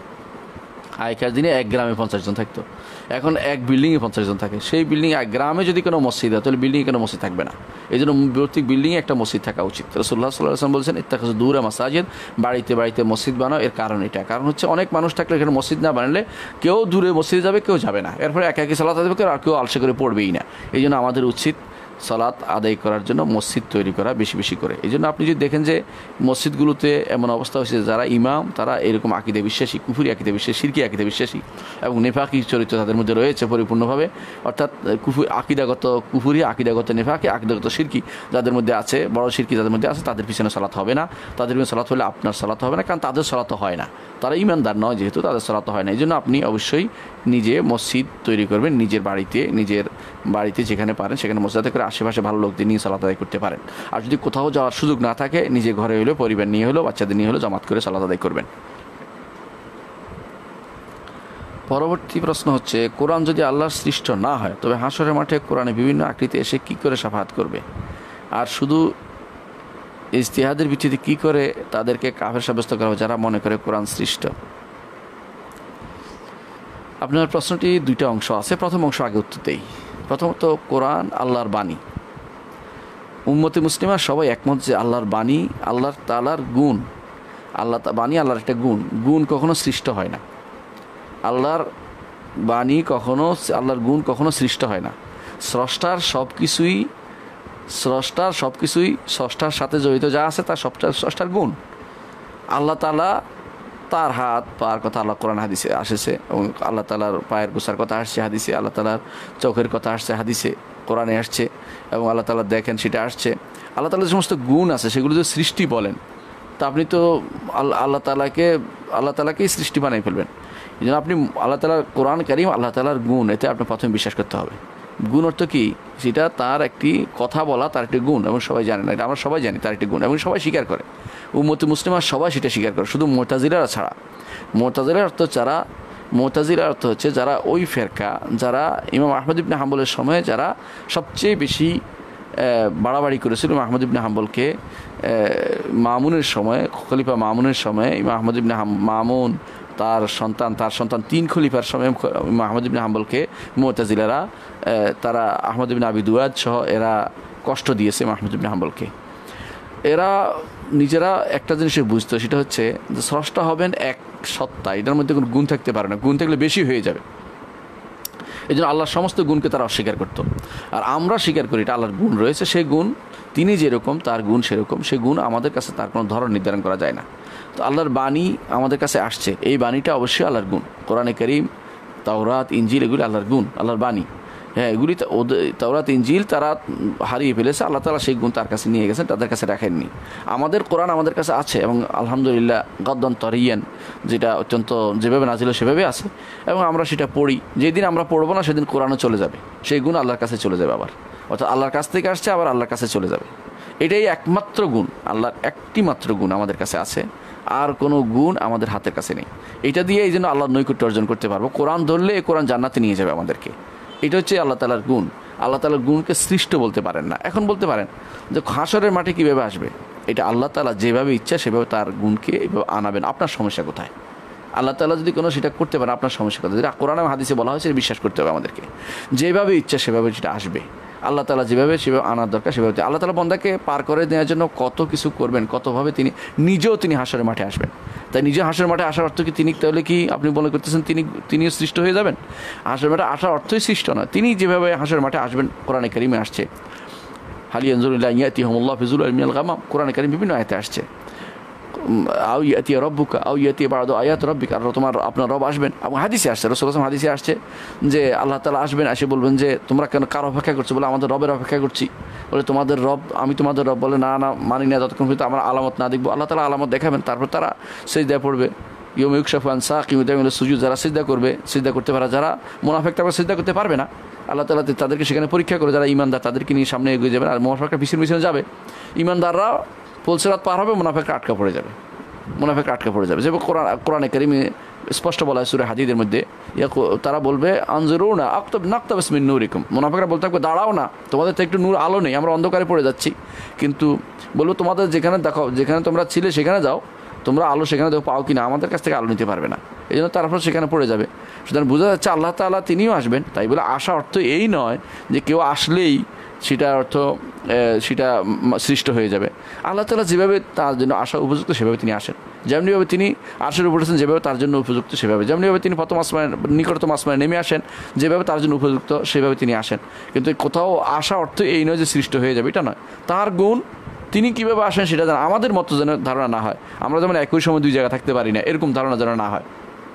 আগেকার দিনে এক গ্রামে পঞ্চাশ জন থাকতো, এখন এক বিল্ডিংয়ে পঞ্চাশ জন থাকে। সেই বিল্ডিং এক গ্রামে যদি কোনো মসজিদ হয় তাহলে বিল্ডিংয়ে কোনো মসজিদ থাকবে না। এই জন্য প্রত্যেক বিল্ডিংয়ে একটা মসজিদ থাকা উচিত। রাসূলুল্লাহ সাল্লাল্লাহু আলাইহি ওয়াসাল্লাম বলছেন ইত্তাখাযু দুরা মাসাজিদ, বাড়িতে বাড়িতে মসজিদ বানাও। এর কারণ এটা, কারণ হচ্ছে অনেক মানুষ থাকলে এখানে মসজিদ না বানালে কেউ দূরে মসজিদে যাবে, কেউ যাবে না, এরপরে একা একই সালাত আদায় করবে আর কেউ আলসে করে পড়বেই না। এই জন্য আমাদের উচিত সালাত আদায় করার জন্য মসজিদ তৈরি করা বেশি বেশি করে। এই জন্য আপনি যদি দেখেন যে মসজিদগুলোতে এমন অবস্থা হয়েছে যারা ইমাম তারা এরকম আকিদে বিশ্বাসী, কুফুরি আকিদে বিশ্বাসী, শিরকি আকিদে বিশ্বাসী এবং নেফাকি চরিত্র তাদের মধ্যে রয়েছে পরিপূর্ণভাবে, অর্থাৎ কুফুর আকিদাগত কুফুরি, আকিদাগত নেফাকি, আকিদাগত শিরকি যাদের মধ্যে আছে, বড় শিরকি যাদের মধ্যে আছে, তাদের পিছনে সালাত হবে না। তাদের পিছনে সালাত হলে আপনার সালাত হবে না, কারণ তাদের সালাত হয় না, তারা ইমানদার নয় যেহেতু, তাদের সালাত হয় না। এই জন্য আপনি অবশ্যই নিজে মসজিদ তৈরি করবেন, নিজের বাড়িতে, নিজের বাড়িতে যেখানে পারেন সেখানে মসজিদ করে আশেপাশে ভালো লোকদের নিয়ে সালাত আদায় করতে পারেন। আর যদি কোথাও যাওয়ার সুযোগ না থাকে, নিজে ঘরে হলেও, পরিবার নিয়ে হলেও, বাচ্চাদের নিয়ে হলেও জামাত করে সালাত আদায় করবেন। পরবর্তী প্রশ্ন হচ্ছে, কোরআন যদি আল্লাহর সৃষ্ট না হয় তবে হাশরের মাঠে কোরআনে বিভিন্ন আকৃতি এসে কি করে শাফাআত করবে, আর শুধু ইজতিহাদের ভিত্তিতে কি করে তাদেরকে কাফের সাব্যস্ত করা হবে যারা মনে করে কোরআন সৃষ্ট? আপনার প্রশ্নটি দুইটা অংশ আছে, প্রথম অংশ আগে উত্তর দেই। প্রথমত, কোরআন আল্লাহর বাণী। উম্মতে মুসলিমা সবাই একমত যে আল্লাহর বাণী আল্লাহর তাআলার গুণ। আল্লাহ বাণী আল্লাহর একটা গুণ, গুণ কখনো সৃষ্ট হয় না। আল্লাহর বাণী কখনো, আল্লাহর গুণ কখনো সৃষ্ট হয় না। স্রষ্টার সব কিছুই স্রষ্টার সব কিছুই স্রষ্টার সাথে জড়িত যা আছে তার সবটা স্রষ্টার গুণ। আল্লাহ তাআলা তার হাত পায়ের কথা আল্লাহ কোরআন হাদিসে আসেছে, এবং আল্লাহ তাআলার পায়ের গোছার কথা আসছে হাদিসে, আল্লাহ তাআলার চোখের কথা আসছে হাদিসে, কোরআনে আসছে, এবং আল্লাহ তাআলা দেখেন সেটা আসছে। আল্লাহ তাআলার যে সমস্ত গুণ আছে সেগুলো যদি সৃষ্টি বলেন, তা আপনি তো আল্লাহ আল্লাহ তাআলাকে আল্লাহ তাআলাকেই সৃষ্টি বানিয়ে ফেলবেন। এই জন্য আপনি আল্লাহ তাআলার কোরআন কারীম আল্লাহ তাআলার গুণ, এতে আপনি প্রথমে বিশ্বাস করতে হবে। গুণ অর্থ কি? সেটা তার একটি কথা বলা, তার একটি গুণ, এবং সবাই জানে না, এটা আমরা সবাই জানি তার একটি গুণ, এবং সবাই স্বীকার করে। উম্মতে মুসলিমা সবাই সেটা স্বীকার করে, শুধু মুতাজিলারা ছাড়া। মুতাজিলার অর্থ যারা মুতাজিলার অর্থ হচ্ছে যারা ওই ফেরকা, যারা ইমাম আহমদ ইবনে হাম্বলের সময় যারা সবচেয়ে বেশি বাড়াবাড়ি করেছিল। ইমাম আহমদ ইবনে হাম্বলকে মামুনের সময়, খলিফা মামুনের সময় ইমাম আহমদ ইবনে মামুন, তার সন্তান তার সন্তান তিন খলিফার সময় ইমাম আহমদ ইবনে হাম্বলকে মুতাজিলারা, তারা আহমদ ইবনে আবি দুয়াদ সহ এরা কষ্ট দিয়েছে ইমাম আহমদ ইবনে হাম্বলকে। এরা নিজেরা একটা জিনিসে বুঝতো, সেটা হচ্ছে যে স্রষ্টা হবেন এক সত্তা, এটার মধ্যে কোনো গুণ থাকতে পারে না, গুণ থাকলে বেশি হয়ে যাবে। এই জন্য আল্লাহর সমস্ত গুণকে তারা অস্বীকার করতো। আর আমরা স্বীকার করি এটা আল্লাহর গুণ রয়েছে, সেই গুণ তিনি যেরকম তার গুণ সেরকম, সেই গুণ আমাদের কাছে তার কোনো ধরন নির্ধারণ করা যায় না। তো আল্লাহর বাণী আমাদের কাছে আসছে, এই বাণীটা অবশ্যই আল্লাহর গুণ। কোরআনে কারীম, তাওরাত, ইনজিল এগুলি আল্লাহর গুণ, আল্লাহর বাণী। হ্যাঁ, এগুলি তাওরাত ইনজিল তারা হারিয়ে ফেলেছে, আল্লাহ তাআলা সেই গুণ তার কাছে নিয়ে গেছেন, তাদের কাছে রাখেননি। আমাদের কোরআন আমাদের কাছে আছে, এবং আলহামদুলিল্লাহ গদ্দান তরিয়ান, যেটা অত্যন্ত যেভাবে নাজিল সেভাবে আছে, এবং আমরা সেটা পড়ি। যেদিন আমরা পড়বো না সেদিন কোরআনও চলে যাবে, সেই গুণ আল্লাহর কাছে চলে যাবে আবার, অর্থাৎ আল্লাহর কাছ থেকে আসছে আবার আল্লাহর কাছে চলে যাবে। এটাই একমাত্র গুণ, আল্লাহর একটি মাত্র গুণ আমাদের কাছে আছে, আর কোনো গুণ আমাদের হাতের কাছে নেই। এটা দিয়ে এই জন্য আল্লাহর নৈকট্য অর্জন করতে পারবো। কোরআন ধরলে এই কোরআন জান্নাতে নিয়ে যাবে আমাদেরকে। এটা হচ্ছে আল্লাহ তাআলার গুণ। আল্লাহ তাআলার গুণকে সৃষ্ট বলতে পারেন না। এখন বলতে পারেন যে হাশরের মাঠে কীভাবে আসবে? এটা আল্লাহ তাআলা যেভাবে ইচ্ছা সেভাবে তার গুণকে এইভাবে আনাবেন। আপনার সমস্যা কোথায়? আল্লাহ তাআলা যদি কোনো সেটা করতে পারেন, আপনার সমস্যা কোথায়? যেটা কোরআন এবং হাদিসে বলা হয়েছে বিশ্বাস করতে হবে আমাদেরকে। যেভাবে ইচ্ছা সেভাবে সেটা আসবে। আল্লাহ তাআলা যেভাবে সেভাবে আনার দরকার সেভাবে। আল্লাহ তাআলা বান্দাকে পার করে দেওয়ার জন্য কত কিছু করবেন, কতভাবে তিনি নিজেও তিনি হাশরের মাঠে আসবেন। তাই নিজে হাশরের মাঠে আসার অর্থ কি তিনি তাহলে কি আপনি মনে করতেছেন তিনি তিনিও সৃষ্ট হয়ে যাবেন? হাশরের মাঠে আসার অর্থই সৃষ্ট না। তিনি যেভাবে হাশরের মাঠে আসবেন কোরআনে কারিমে আসছে, হাল ইয়ানজুরু ইলা ইয়াতিহুমুল্লাহু ফি যুলালিন মিনাল গামাম, কোরআনে কারিম বিভিন্ন আয়াতে আসছে। আও ইয়াতি রব্বুকা আও ইয়াতি বা'দু আয়াত রব্বিকা, আর তোমার আপনার রব আসবেন। এবং হাদিসে আসছে, রাসূলুল্লাহ সাল্লাল্লাহু আলাইহি ওয়াসাল্লাম হাদিসে আসছে যে আল্লাহ তাআলা আসবেন, এসে বলবেন যে তোমরা কেন কার অপেক্ষা করছো? বলে আমাদের রবের অপেক্ষা করছি। বলে তোমাদের রব, আমি তোমাদের রব। বলে না না মানি না যতক্ষণ পর্যন্ত আমরা আলামত না দেখবো। আল্লাহ তাআলা আলামত দেখাবেন, তারপর তারা সিজদায় পড়বে। ইয়াউমা ইউকশাফু আন সাকিন ওয়া ইয়াউমুল সুজুদ, যারা সিজদা করবে, সিজদা করতে পারে, যারা মুনাফিক তারা সিজদা করতে পারবে না। আল্লাহ তাআলা তাদেরকে সেখানে পরীক্ষা করে, যারা ঈমানদার তাদেরকে নিয়ে সামনে এগিয়ে যাবেন, আর মুনাফিকরা পিছনে পিছনে যাবে। ঈমানদাররা পুলসিরাত পার হবে, মুনাফিকরা আটকা পড়ে যাবে, মুনাফিকরা আটকা পড়ে যাবে। যেভাবে কোরআন কোরআনে কারিমে স্পষ্ট বলা হয় সূরা হাদীদের মধ্যে, তারা বলবে আনজুরুনা আকতাব নাকতাবিস মিন নূরিকুম, মুনাফিকরা বলতে থাকবে দাঁড়াও না, তোমাদের তো একটু নূর আলো নেই, আমরা অন্ধকারে পড়ে যাচ্ছি। কিন্তু বলবো তোমাদের যেখানে দেখো, যেখানে তোমরা ছিলে সেখানে যাও, তোমরা আলো সেখানে দেখো পাও কিনা, আমাদের কাছ থেকে আলো নিতে পারবে না। এই জন্য তারপর সেখানে পড়ে যাবে। সুতরাং বোঝা যাচ্ছে আল্লাহ তাআলা তিনিও আসবেন। তাই বলে আসা অর্থ এই নয় যে কেউ আসলেই সেটা অর্থ সেটা সৃষ্ট হয়ে যাবে। আল্লাহ তাআলা যেভাবে তার জন্য আসা উপযুক্ত সেভাবে তিনি আসেন। যেমনিভাবে তিনি আরশের উপরে আছেন, যেভাবে তার জন্য উপযুক্ত সেভাবে। যেমনিভাবে তিনি প্রথম আসমানের নিকটতম আসমানে নেমে আসেন, যেভাবে তার জন্য উপযুক্ত সেভাবে তিনি আসেন। কিন্তু কোথাও আসা অর্থ এই নয় যে সৃষ্ট হয়ে যাবে, এটা নয়। তার গুণ, তিনি কীভাবে আসেন সেটা যেন আমাদের মতো যেন ধারণা না হয়। আমরা যেমন একই সময় দুই জায়গায় থাকতে পারি না, এরকম ধারণা যেন না হয়।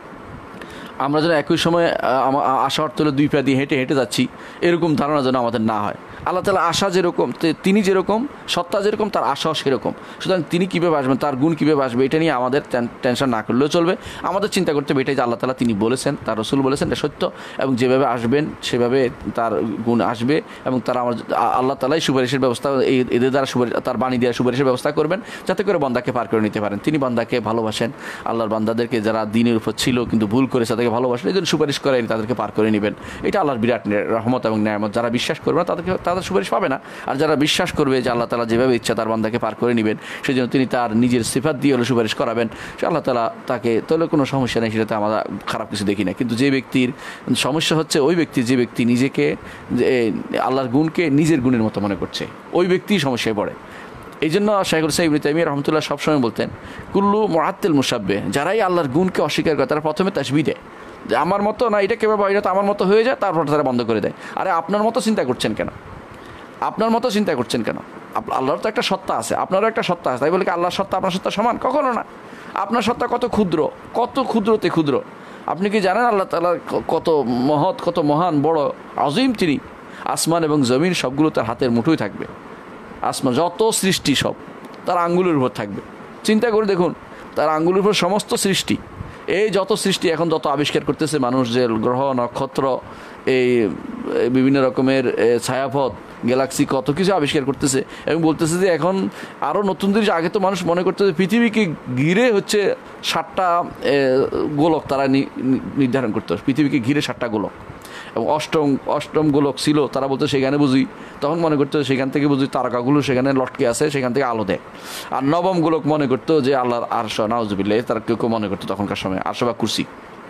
আমরা যেন একই সময় আসা অর্থ হলে দুই পা দিয়ে হেঁটে হেঁটে যাচ্ছি, এরকম ধারণা যেন আমাদের না হয়। আল্লাহ তাআলা আশা যেরকম, তিনি যেরকম, সত্তা যেরকম, তার আশাও সেরকম। সুতরাং তিনি কীভাবে আসবেন, তার গুণ কীভাবে আসবে, এটা নিয়ে আমাদের টেনশন না করলেও চলবে। আমাদের চিন্তা করতে হবে এটাই যে আল্লাহ তাআলা তিনি বলেছেন, তার রাসূল বলেছেন, এটা সত্য, এবং যেভাবে আসবেন সেভাবে তার গুণ আসবে। এবং তারা আমার আল্লাহ তাআলাই সুপারিশের ব্যবস্থা, এই এদের দ্বারা সুপারিশ, তার বাণী দেওয়ার সুপারিশের ব্যবস্থা করবেন, যাতে করে বান্দাকে পার করে নিতে পারেন। তিনি বান্দাকে ভালোবাসেন। আল্লাহর বান্দাদেরকে যারা দিনের উপর ছিল কিন্তু ভুল করেছে তাদেরকে ভালোবাসেন, এই জন্য সুপারিশ করে তাদেরকে পার করে নেবেন। এটা আল্লাহর বিরাট রহমত এবং নিয়ামত। যারা বিশ্বাস করবে না তাদেরকে তাদের সুপারিশ পাবে না। আর যারা বিশ্বাস করবে যে আল্লাহ তাআলা যেভাবে ইচ্ছা তার বান্দাকে পার করে নেবেন, সেই জন্য তিনি তার নিজের সিফাত দিয়ে হলে সুপারিশ করাবেন, সে আল্লাহ তাআলা তাকে, তাহলে কোনো সমস্যা নেই, সেটাতে আমরা খারাপ কিছু দেখি না। কিন্তু যে ব্যক্তির সমস্যা হচ্ছে ওই ব্যক্তি, যে ব্যক্তি নিজেকে আল্লাহর গুণকে নিজের গুণের মতো মনে করছে, ওই ব্যক্তিই সমস্যায় পড়ে। এই জন্য শাইখুল ইসলাম ইবনে তাইমিয়া রাহমাতুল্লাহ সবসময় বলতেন, কুল্লু মুআত্তিল মুশাব্বিহ, যারাই আল্লাহর গুণকে অস্বীকার করে তারা প্রথমে তাশবিহ দেয়, যে আমার মতো না, এটা কেবল এটা তো আমার মতো হয়ে যায়, তারপর তারা বন্ধ করে দেয়। আরে আপনার মতো চিন্তা করছেন কেন? আপনার মতো চিন্তা করছেন কেন? আল্লাহর তো একটা সত্তা আছে, আপনারও একটা সত্তা আছে। তাই বলে কি আল্লাহর সত্তা আপনার সত্তা সমান? কখনো না। আপনার সত্তা কত ক্ষুদ্র, কত ক্ষুদ্রতে ক্ষুদ্র। আপনি কি জানেন আল্লাহ তাআলা কত মহৎ, কত মহান, বড়, আজিম তিনি? আসমান এবং জমিন সবগুলো তার হাতের মুঠোয় থাকবে। আসমান যত সৃষ্টি সব তার আঙ্গুলের উপর থাকবে। চিন্তা করে দেখুন, তার আঙ্গুলের উপর সমস্ত সৃষ্টি, এই যত সৃষ্টি এখন যত আবিষ্কার করতেছে মানুষ, যে গ্রহ নক্ষত্র, এই বিভিন্ন রকমের ছায়াপথ, গ্যালাক্সি, কত কিছু আবিষ্কার করতেছে এবং বলতেছে যে এখন আরও নতুন জিনিস। আগে তো মানুষ মনে করতে যে পৃথিবীকে ঘিরে হচ্ছে ষাটটা গোলক তারা নির্ধারণ করতে, পৃথিবীকে ঘিরে ষাটটা গোলক, এবং অষ্টম অষ্টম গোলক ছিল, তারা বলতো সেখানে বুঝি, তখন মনে করতো সেখান থেকে বুঝি তারকাগুলো সেখানে লটকে আছে, সেখান থেকে আলো দেয়। আর নবম গোলক মনে করতো যে আল্লাহর আরশ, নাউজুবিল্লাহ, তারা কেউ কেউ মনে করতো তখনকার সময় আরশ বা কুরসি।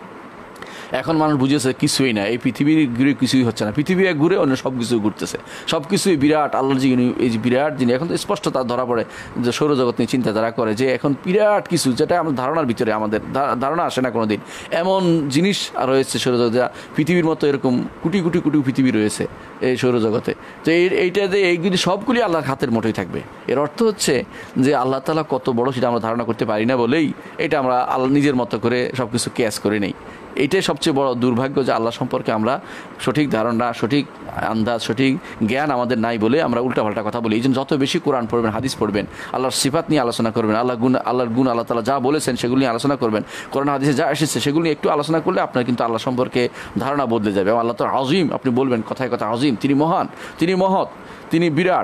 এখন মানুষ বুঝেছে কিছুই না, এই পৃথিবীর ঘুরে কিছুই হচ্ছে না, পৃথিবী এক ঘুরে অন্য সব কিছু ঘুরতেছে, সব কিছুই বিরাট আল্লাহর যিনি, এই যে বিরাট যিনি, এখন তো স্পষ্ট তার ধরা পড়ে যে সৌরজগৎ নিয়ে চিন্তা যারা করে যে এখন বিরাট কিছু, যেটা আমাদের ধারণার ভিতরে, আমাদের ধারণা আসে না কোনো দিন, এমন জিনিস আর রয়েছে সৌরজগৎ, যা পৃথিবীর মতো এরকম কোটি কোটি কোটি পৃথিবী রয়েছে এই সৌরজগতে। তো এই এইটাতে এইগুলি সবগুলি আল্লাহর হাতের মুঠোয় থাকবে। এর অর্থ হচ্ছে যে আল্লাহ তাআলা কত বড় সেটা আমরা ধারণা করতে পারি না বলেই এটা আমরা আল্লাহ নিজের মতো করে সব কিছু ক্যাচ করে নেই। এইটাই সবচেয়ে বড় দুর্ভাগ্য, যে আল্লাহ সম্পর্কে আমরা সঠিক ধারণা, সঠিক আন্দাজ, সঠিক জ্ঞান আমাদের নাই বলে আমরা উল্টাপাল্টা কথা বলি। এই জন্য যত বেশি কোরআন পড়বেন, হাদিস পড়বেন, আল্লাহর সিফাত নিয়ে আলোচনা করবেন, আল্লাহ গুণ, আল্লাহর গুণ, আল্লাহ তাআলা যা বলেছেন সেগুলি নিয়ে আলোচনা করবেন, কোরআন হাদিসে যা এসেছে সেগুলি একটু আলোচনা করলে আপনার কিন্তু আল্লাহ সম্পর্কে ধারণা বদলে যাবে। এবং আল্লাহ তাআলা আজিম, আপনি বলবেন কথায় কথা আজিম, তিনি মহান, তিনি মহৎ, তিনি বিরাট,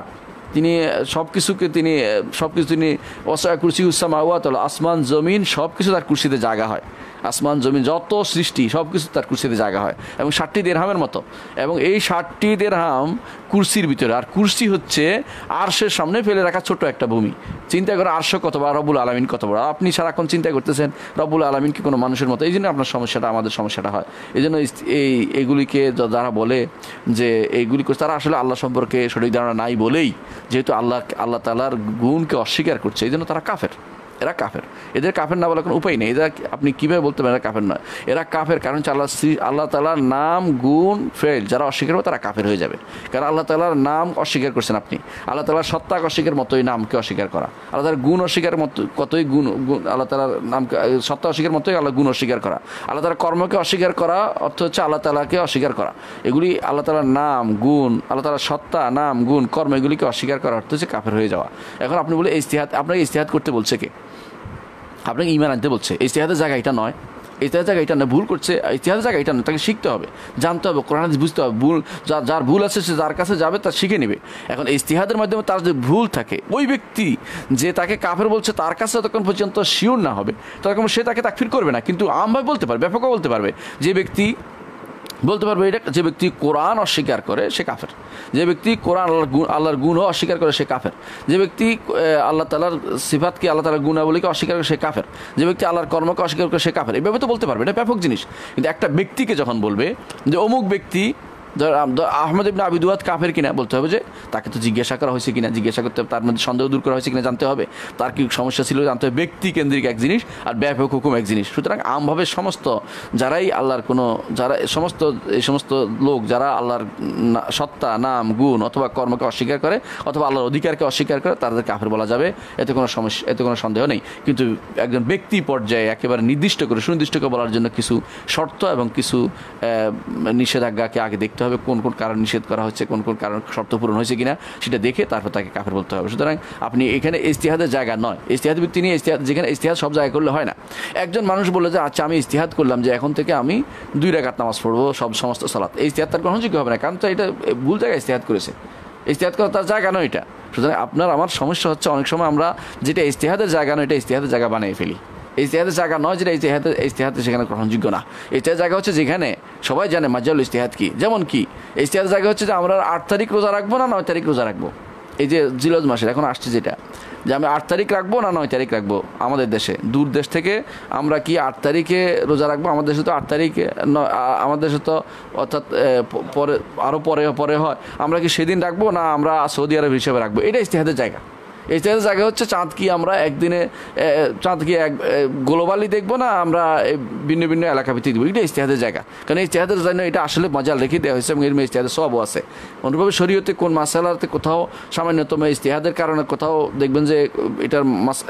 তিনি সব কিছুকে তিনি সব কিছু তিনি ওয়াসা কুরসি উসামাওয়াত ওয়াল আসমান জমিন সব কিছু তার কুরসিতে জায়গা হয়। আসমান জমিন যত সৃষ্টি সব কিছু তার কুরসিতে জায়গা হয়, এবং ষাটটি দেরহামের মতো, এবং এই ষাটটি দেরহাম কুরসির ভিতরে। আর কুরসি হচ্ছে আরশের সামনে ফেলে রাখা ছোট একটা ভূমি। চিন্তা করে আরশ কত বড়, রব্বুল আলামিন কত বড়। আপনি সারাক্ষণ চিন্তা করতেছেন রব্বুল আলামিন কি কোনো মানুষের মতো। এই জন্য আপনার সমস্যাটা, আমাদের সমস্যাটা হয়। এই জন্য এই এগুলিকে যারা বলে যে এইগুলি করে, তারা আসলে আল্লাহ সম্পর্কে সঠিক ধারণা নাই বলেই, যেহেতু আল্লাহ আল্লাহ তাআলার গুণকে অস্বীকার করছে, এই জন্য তারা কাফের। এরা কাফের। এদের কাফের না বলার কোনো উপায় নেই। এরা আপনি কীভাবে বলতে পারেন এরা কাফের নয়? এরা কাফের কারণ হচ্ছে আল্লাহ আল্লাহ তাআলার নাম গুণ ফেল যারা অস্বীকার করবে তারা কাফের হয়ে যাবে। কারণ আল্লাহ তাআলার নাম অস্বীকার করছেন আপনি। আল্লাহ তাআলার সত্তা অস্বীকার মতোই নামকে অস্বীকার করা। আল্লাহ তাআলার গুণ অস্বীকার মতো কতই গুণ গুণ আল্লাহ তাআলার নামকে সত্তা অস্বীকার মতোই আল্লাহ গুণ অস্বীকার করা। আল্লাহ তাআলার কর্মকে অস্বীকার করা অর্থ হচ্ছে আল্লাহ তাআলাকে অস্বীকার করা। এগুলি আল্লাহ তাআলার নাম গুণ, আল্লাহ তাআলার সত্তা নাম গুণ কর্ম, এগুলিকে অস্বীকার করা অর্থ হচ্ছে কাফের হয়ে যাওয়া। এখন আপনি বলে ইজতিহাদ, আপনাকে ইজতিহাদ করতে বলছে কে? আপনাকে ঈমান আনতে বলছে। ইজতিহাদের জায়গা এটা নয়, ইজতিহাদের জায়গা এটা নয়, ভুল করছে। ইজতিহাদের জায়গা এটা নয়, তাকে শিখতে হবে, জানতে হবে, কোরআন হাদিস বুঝতে হবে। ভুল যার যার ভুল আছে সে যার কাছে যাবে তার শিখে নেবে। এখন ইজতিহাদের মাধ্যমে তার যে ভুল থাকে, ওই ব্যক্তি যে তাকে কাফের বলছে তার কাছে যতক্ষণ পর্যন্ত শিওর না হবে ততক্ষণ সে তাকে তাকফির করবে না। কিন্তু আমভাবে বলতে পারবে, ব্যাপকও বলতে পারবে। যে ব্যক্তি বলতে পারবে এটা, যে ব্যক্তি কোরআন অস্বীকার করে সে কাফের। যে ব্যক্তি কোরআন আল্লাহর গুণ আল্লাহর গুণও অস্বীকার করে সে কাফের। যে ব্যক্তি আল্লাহ তাআলার সিফাতকে আল্লাহ তাআলার গুণাবলীকে অস্বীকার করে সে কাফের। যে ব্যক্তি আল্লাহর কর্মকে অস্বীকার করে সে কাফের। এভাবে তো বলতে পারবে, এটা ব্যাপক জিনিস। কিন্তু একটা ব্যক্তিকে যখন বলবে যে অমুক ব্যক্তি আহমদ ইবনে আবি দুআদ কাফের কিনা, বলতে হবে যে তাকে তো জিজ্ঞাসা করা হয়েছে কিনা, জিজ্ঞাসা করতে হবে, তার মধ্যে সন্দেহ দূর করা হয়েছে কিনা জানতে হবে, তার কি সমস্যা ছিল জানতে হবে। ব্যক্তি কেন্দ্রিক এক জিনিস আর ব্যাপক হুকুম এক জিনিস। সুতরাং আমভাবে সমস্ত যারাই আল্লাহর কোনো যারা সমস্ত এই সমস্ত লোক যারা আল্লাহর সত্তা নাম গুণ অথবা কর্মকে অস্বীকার করে অথবা আল্লাহর অধিকারকে অস্বীকার করে তাদের কাফের বলা যাবে, এতে কোনো সমস্যা, এতে কোনো সন্দেহ নেই। কিন্তু একজন ব্যক্তি পর্যায়ে একেবারে নির্দিষ্ট করে সুনির্দিষ্ট করে বলার জন্য কিছু শর্ত এবং কিছু নিষেধাজ্ঞাকে আগে দেখতে হবে, কোন কোন কারণ নিষেধ করা হচ্ছে, কোন কোন কারণ শর্ত পূরণ হয়েছে কিনা সেটা দেখে তারপর তাকে কাফের বলতে হবে। সুতরাং আপনি এখানে ইজতিহাদের জায়গা নয়, ইজতিহাদ ব্যক্তি নিয়ে ইজতিহাদ, যেখানে ইজতিহাদ সব জায়গায় করলে হয় না। একজন মানুষ বললো যে আচ্ছা আমি ইজতিহাদ করলাম যে এখন থেকে আমি দুই রাকাত নামাজ পড়বো সব সমস্ত সালাত, এই ইজতিহাদ তার গ্রহণযোগ্য হবে না, কারণ তো এটা ভুল জায়গায় ইজতিহাদ করেছে। ইজতিহাদ করা তার জায়গা নয় এটা। সুতরাং আপনার আমার সমস্যা হচ্ছে অনেক সময় আমরা যেটা ইজতিহাদের জায়গা নয় এটা ইজতিহাদের জায়গা বানিয়ে ফেলি। ইজতিহাদের জায়গা নয় যেটা ইজতিহাদের ইজতিহাদের সেখানে গ্রহণযোগ্য না। ইজতিহাদের জায়গা হচ্ছে যেখানে সবাই জানে মাজাল ইজতিহাদ কি। যেমন কি ইজতিহাদের জায়গা হচ্ছে যে আমরা আট তারিখ রোজা রাখবো না নয় তারিখ রোজা রাখবো। এই যে জিলহজ মাসের এখন আসছে যেটা, যে আমি আট তারিখ রাখবো না নয় তারিখ রাখবো। আমাদের দেশে দূর দেশ থেকে আমরা কি আট তারিখে রোজা রাখবো? আমাদের দেশে তো আট তারিখে, আমাদের দেশে তো অর্থাৎ পরে আরও পরে পরে হয়। আমরা কি সেদিন রাখবো না আমরা সৌদি আরব হিসেবে রাখবো? এটা ইজতিহাদের জায়গা। ইজতিহাদের জায়গা হচ্ছে চাঁদ কি আমরা একদিনে চাঁদ কি এক গ্লোবালি দেখবো না আমরা ভিন্ন ভিন্ন এলাকা ভিত্তিক দেখবো? এটা ইজতিহাদের জায়গা। কারণ ইজতিহাদের জন্য এটা আসলে মজাল রেখে দেওয়া হয়েছে এবং এর ইজতিহাদের সবও আছে। অনুরূপভাবে শরীয়তে কোন মাসালাতে কোথাও সামান্যতম ইজতিহাদের কারণে কোথাও দেখবেন যে এটার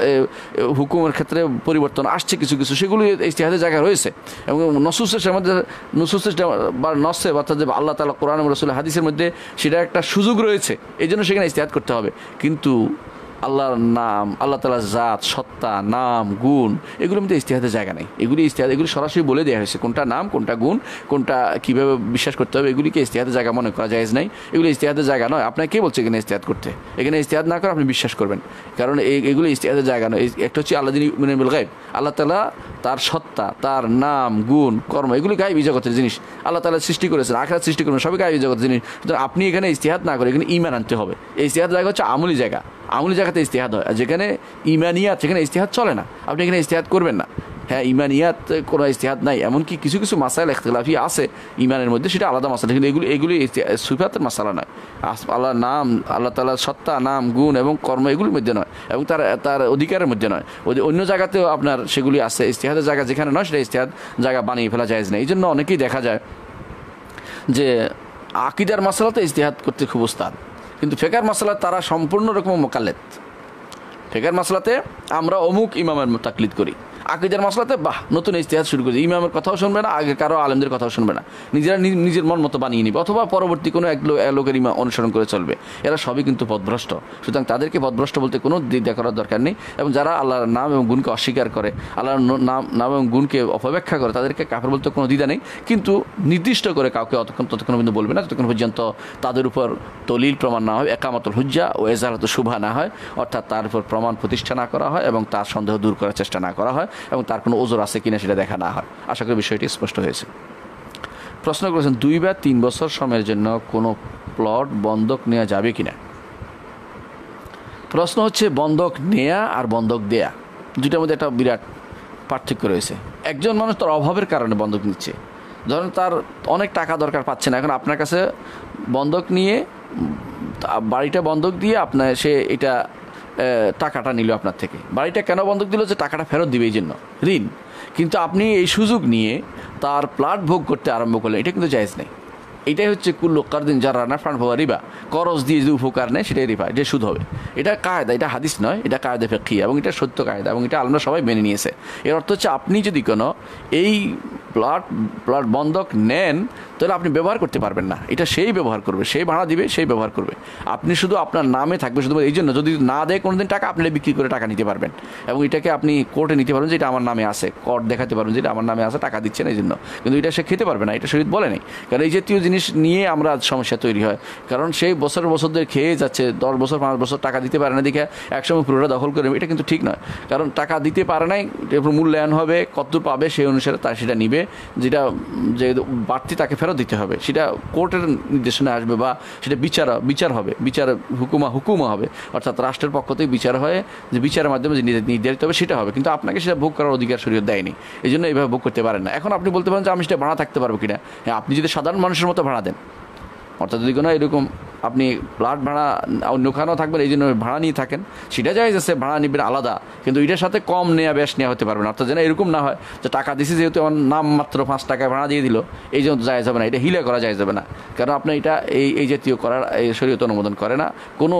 হুকুমের ক্ষেত্রে পরিবর্তন আসছে কিছু কিছু, সেগুলি ইজতিহাদের জায়গা রয়েছে। এবং নসুসের মধ্যে নসুসের বা নসে অর্থাৎ যে আল্লাহ তাআলা কোরআন এবং রাসূল হাদিসের মধ্যে সেটা একটা সুযোগ রয়েছে, এই জন্য সেখানে ইজতিহাদ করতে হবে। কিন্তু আল্লাহর নাম, আল্লাহ তাআলার জাত, সত্তা, নাম, গুণ, এগুলোর মধ্যে ইজতিহাদের জায়গা নেই। এগুলি ইজতিহাদ, এগুলি সরাসরি বলে দেওয়া হয়েছে কোনটা নাম, কোনটা গুণ, কোনটা কীভাবে বিশ্বাস করতে হবে, এগুলিকে ইজতিহাদের জায়গা মনে করা জায়েজ নাই। এগুলি ইজতিহাদের জায়গা নয়। আপনাকে কে বলছে এখানে ইজতিহাদ করতে? এখানে ইজতিহাদ না করে আপনি বিশ্বাস করবেন, কারণ এই এগুলো ইজতিহাদের জায়গা নয়। একটা হচ্ছে আল্লাহ মিনাল গায়ব, আল্লাহ তাআলা তার সত্তা, তার নাম, গুণ, কর্ম, এগুলি গায়বী জগতের জিনিস। আল্লাহ তাআলা সৃষ্টি করেছেন, আখিরাত সৃষ্টি করেছেন, সবই গায়বী জগতের জিনিস। সুতরাং আপনি এখানে ইজতিহাদ না করে এখানে ঈমান আনতে হবে। এই ইজতিহাদ জায়গা হচ্ছে আমলি জায়গা, আমলি জায়গাতে ইজতিহাদ হয়। আর যেখানে ইমানিয়াত সেখানে ইজতিহাদ চলে না, আপনি এখানে ইজতিহাদ করবেন না। হ্যাঁ, ইমানিয়াত কোনো ইজতিহাদ নাই, এমনকি কিছু কিছু মাসাইল ইখতিলাফি আছে ইমানের মধ্যে, সেটা আলাদা মাসালা, কিন্তু এগুলি এগুলি সিফাতের মাসালা নয়। আল্লাহর নাম, আল্লাহ তাআলার সত্তা, নাম, গুণ এবং কর্ম এগুলির মধ্যে নয়, এবং তার তার অধিকারের মধ্যে নয়। অন্য জায়গাতেও আপনার সেগুলি আছে। ইজতিহাদের জায়গা যেখানে নয় সেটা ইজতিহাদ জায়গা বানিয়ে ফেলা জায়েজ নেই। এই জন্য অনেকেই দেখা যায় যে আকিদার মাসালাতে ইজতিহাদ করতে খুব উস্তাদ, কিন্তু ফিকহের মাসালা তারা সম্পূর্ণ রকম মোকাল্লেদ। ফিকহের মাসলাতে আমরা অমুক ইমামের তাকলিদ করি, আকীদার মাসলাতে বাহ নতুন ইজতিহাদ শুরু করে, ইমামের কথাও শুনবে না, আগে কারো আলেমদের কথাও শুনবে না, নিজেরা নিজের মন মতো বানিয়ে নিবে, অথবা পরবর্তী কোনো এক লোকের ইমাম অনুসরণ করে চলবে। এরা সবই কিন্তু পথভ্রষ্ট। সুতরাং তাদেরকে পথভ্রষ্ট বলতে কোনো দ্বিধা করার দরকার নেই। এবং যারা আল্লাহর নাম এবং গুণকে অস্বীকার করে, আল্লাহর নাম নাম এবং গুণকে অপব্যাখ্যা করে, তাদেরকে কাফের বলতে কোনো দ্বিধা নেই। কিন্তু নির্দিষ্ট করে কাউকে অতক্ষণ ততক্ষণ পর্যন্ত বলবে না যতক্ষণ পর্যন্ত তাদের উপর দলিল প্রমাণ না হয়, একামাতুল হুজ্জা ও এজাহারাত শুভা না হয়, অর্থাৎ তার উপর প্রমাণ প্রতিষ্ঠা না করা হয় এবং তার সন্দেহ দূর করার চেষ্টা না করা হয় এবং তার কোনো ওজোর আছে কিনা সেটা দেখা না হয়। আশা করি বিষয়টি স্পষ্ট হয়েছে। প্রশ্ন করেছেন, দুই বা তিন বছর সময়ের জন্য কোনো প্লট বন্ধক নেওয়া যাবে কিনা। প্রশ্ন হচ্ছে বন্ধক নেয়া আর বন্ধক দেয়া দুইটার মধ্যে একটা বিরাট পার্থক্য রয়েছে। একজন মানুষ তার অভাবের কারণে বন্ধক নিচ্ছে, ধরেন তার অনেক টাকা দরকার, পাচ্ছে না, এখন আপনার কাছে বন্ধক নিয়ে বাড়িটা বন্ধক দিয়ে আপনার সে এটা টাকাটা নিল আপনার থেকে। বাড়িটা কেন বন্ধক দিল? যে টাকাটা ফেরত দিবে এই জন্য, ঋণ। কিন্তু আপনি এই সুযোগ নিয়ে তার প্লাট ভোগ করতে আরম্ভ করলেন, এটা কিন্তু জায়েজ নেই। এটাই হচ্ছে কুল্লু কারদিন যার রান্না প্রাণ ভোগা রিবা, করজ দিয়ে যদি উপকার নেয় সেটাই রিবা, এটা সুদ হবে। এটা কায়দা, এটা হাদিস নয়, এটা কায়দা ফিকহিয়া এবং এটা সত্য কায়দা এবং এটা আলেমরা সবাই মেনে নিয়েছে। এর অর্থ হচ্ছে আপনি যদি কোনো এই প্লট প্লট বন্ধক নেন তাহলে আপনি ব্যবহার করতে পারবেন না, এটা সেই ব্যবহার করবে, সেই ভাড়া দিবে, সেই ব্যবহার করবে। আপনি শুধু আপনার নামে থাকবে, শুধু এই জন্য যদি না দেয় কোনোদিন টাকা, আপনি বিক্রি করে টাকা নিতে পারবেন এবং এটাকে আপনি কোর্টে নিতে পারবেন যে এটা আমার নামে আছে, কোর্ট দেখাতে পারবেন যে এটা আমার নামে আছে, টাকা দিচ্ছেন এই জন্য। কিন্তু এটা সে খেতে পারবে না, এটা শরীয়ত বলে নেই। কারণ এই জাতীয় জিনিস নিয়ে আমরা সমস্যা তৈরি হয়, কারণ সেই বছর বছর ধরে খেয়ে যাচ্ছে, দশ বছর পাঁচ বছর টাকা দিতে পারে না, দেখে একসময় পুরোটা দখল করে, এটা কিন্তু ঠিক নয়। কারণ টাকা দিতে পারে নাই, এরপর মূল্যায়ন হবে, কতদূর পাবে সেই অনুসারে তার সেটা নিবে, যেটা যে বাড়তি তাকে ফেরত দিতে হবে, সেটা কোর্টের নির্দেশনা আসবে বা সেটা বিচার বিচার হবে, বিচার হুকুমা হুকুমা হবে, অর্থাৎ রাষ্ট্রের পক্ষ থেকে বিচার হয়, যে বিচারের মাধ্যমে যে নির্ধারিত হবে সেটা হবে। কিন্তু আপনাকে সেটা ভোগ করার অধিকার শরীয়ত দেয়নি, এই জন্য এইভাবে ভোগ করতে পারেন না। এখন আপনি বলতে পারেন যে আমি সেটা ভাড়া থাকতে পারবো কিনা। হ্যাঁ, আপনি যদি সাধারণ মানুষের মতো ভাড়া দেন, অর্থাৎ যদি কোনো এরকম আপনি প্লাট ভাড়া অন্যখানেও থাকবেন এই জন্য ভাড়া নিয়ে থাকেন, সেটা জায়েজ আছে, ভাড়া নিবেন আলাদা, কিন্তু এটার সাথে কম নেওয়া বেশ নেওয়া হতে পারবে না। অর্থাৎ যেন এরকম না হয় যে টাকা দিছি যেহেতু আমার নাম মাত্র পাঁচ টাকায় ভাড়া দিয়ে দিল, এই জন্য জায়েজ হবে না, এটা হিলে করা জায়েজ হবে না। কারণ আপনি এটা এই এই জাতীয় করার এই শরীয়ত অনুমোদন করে না। কোনো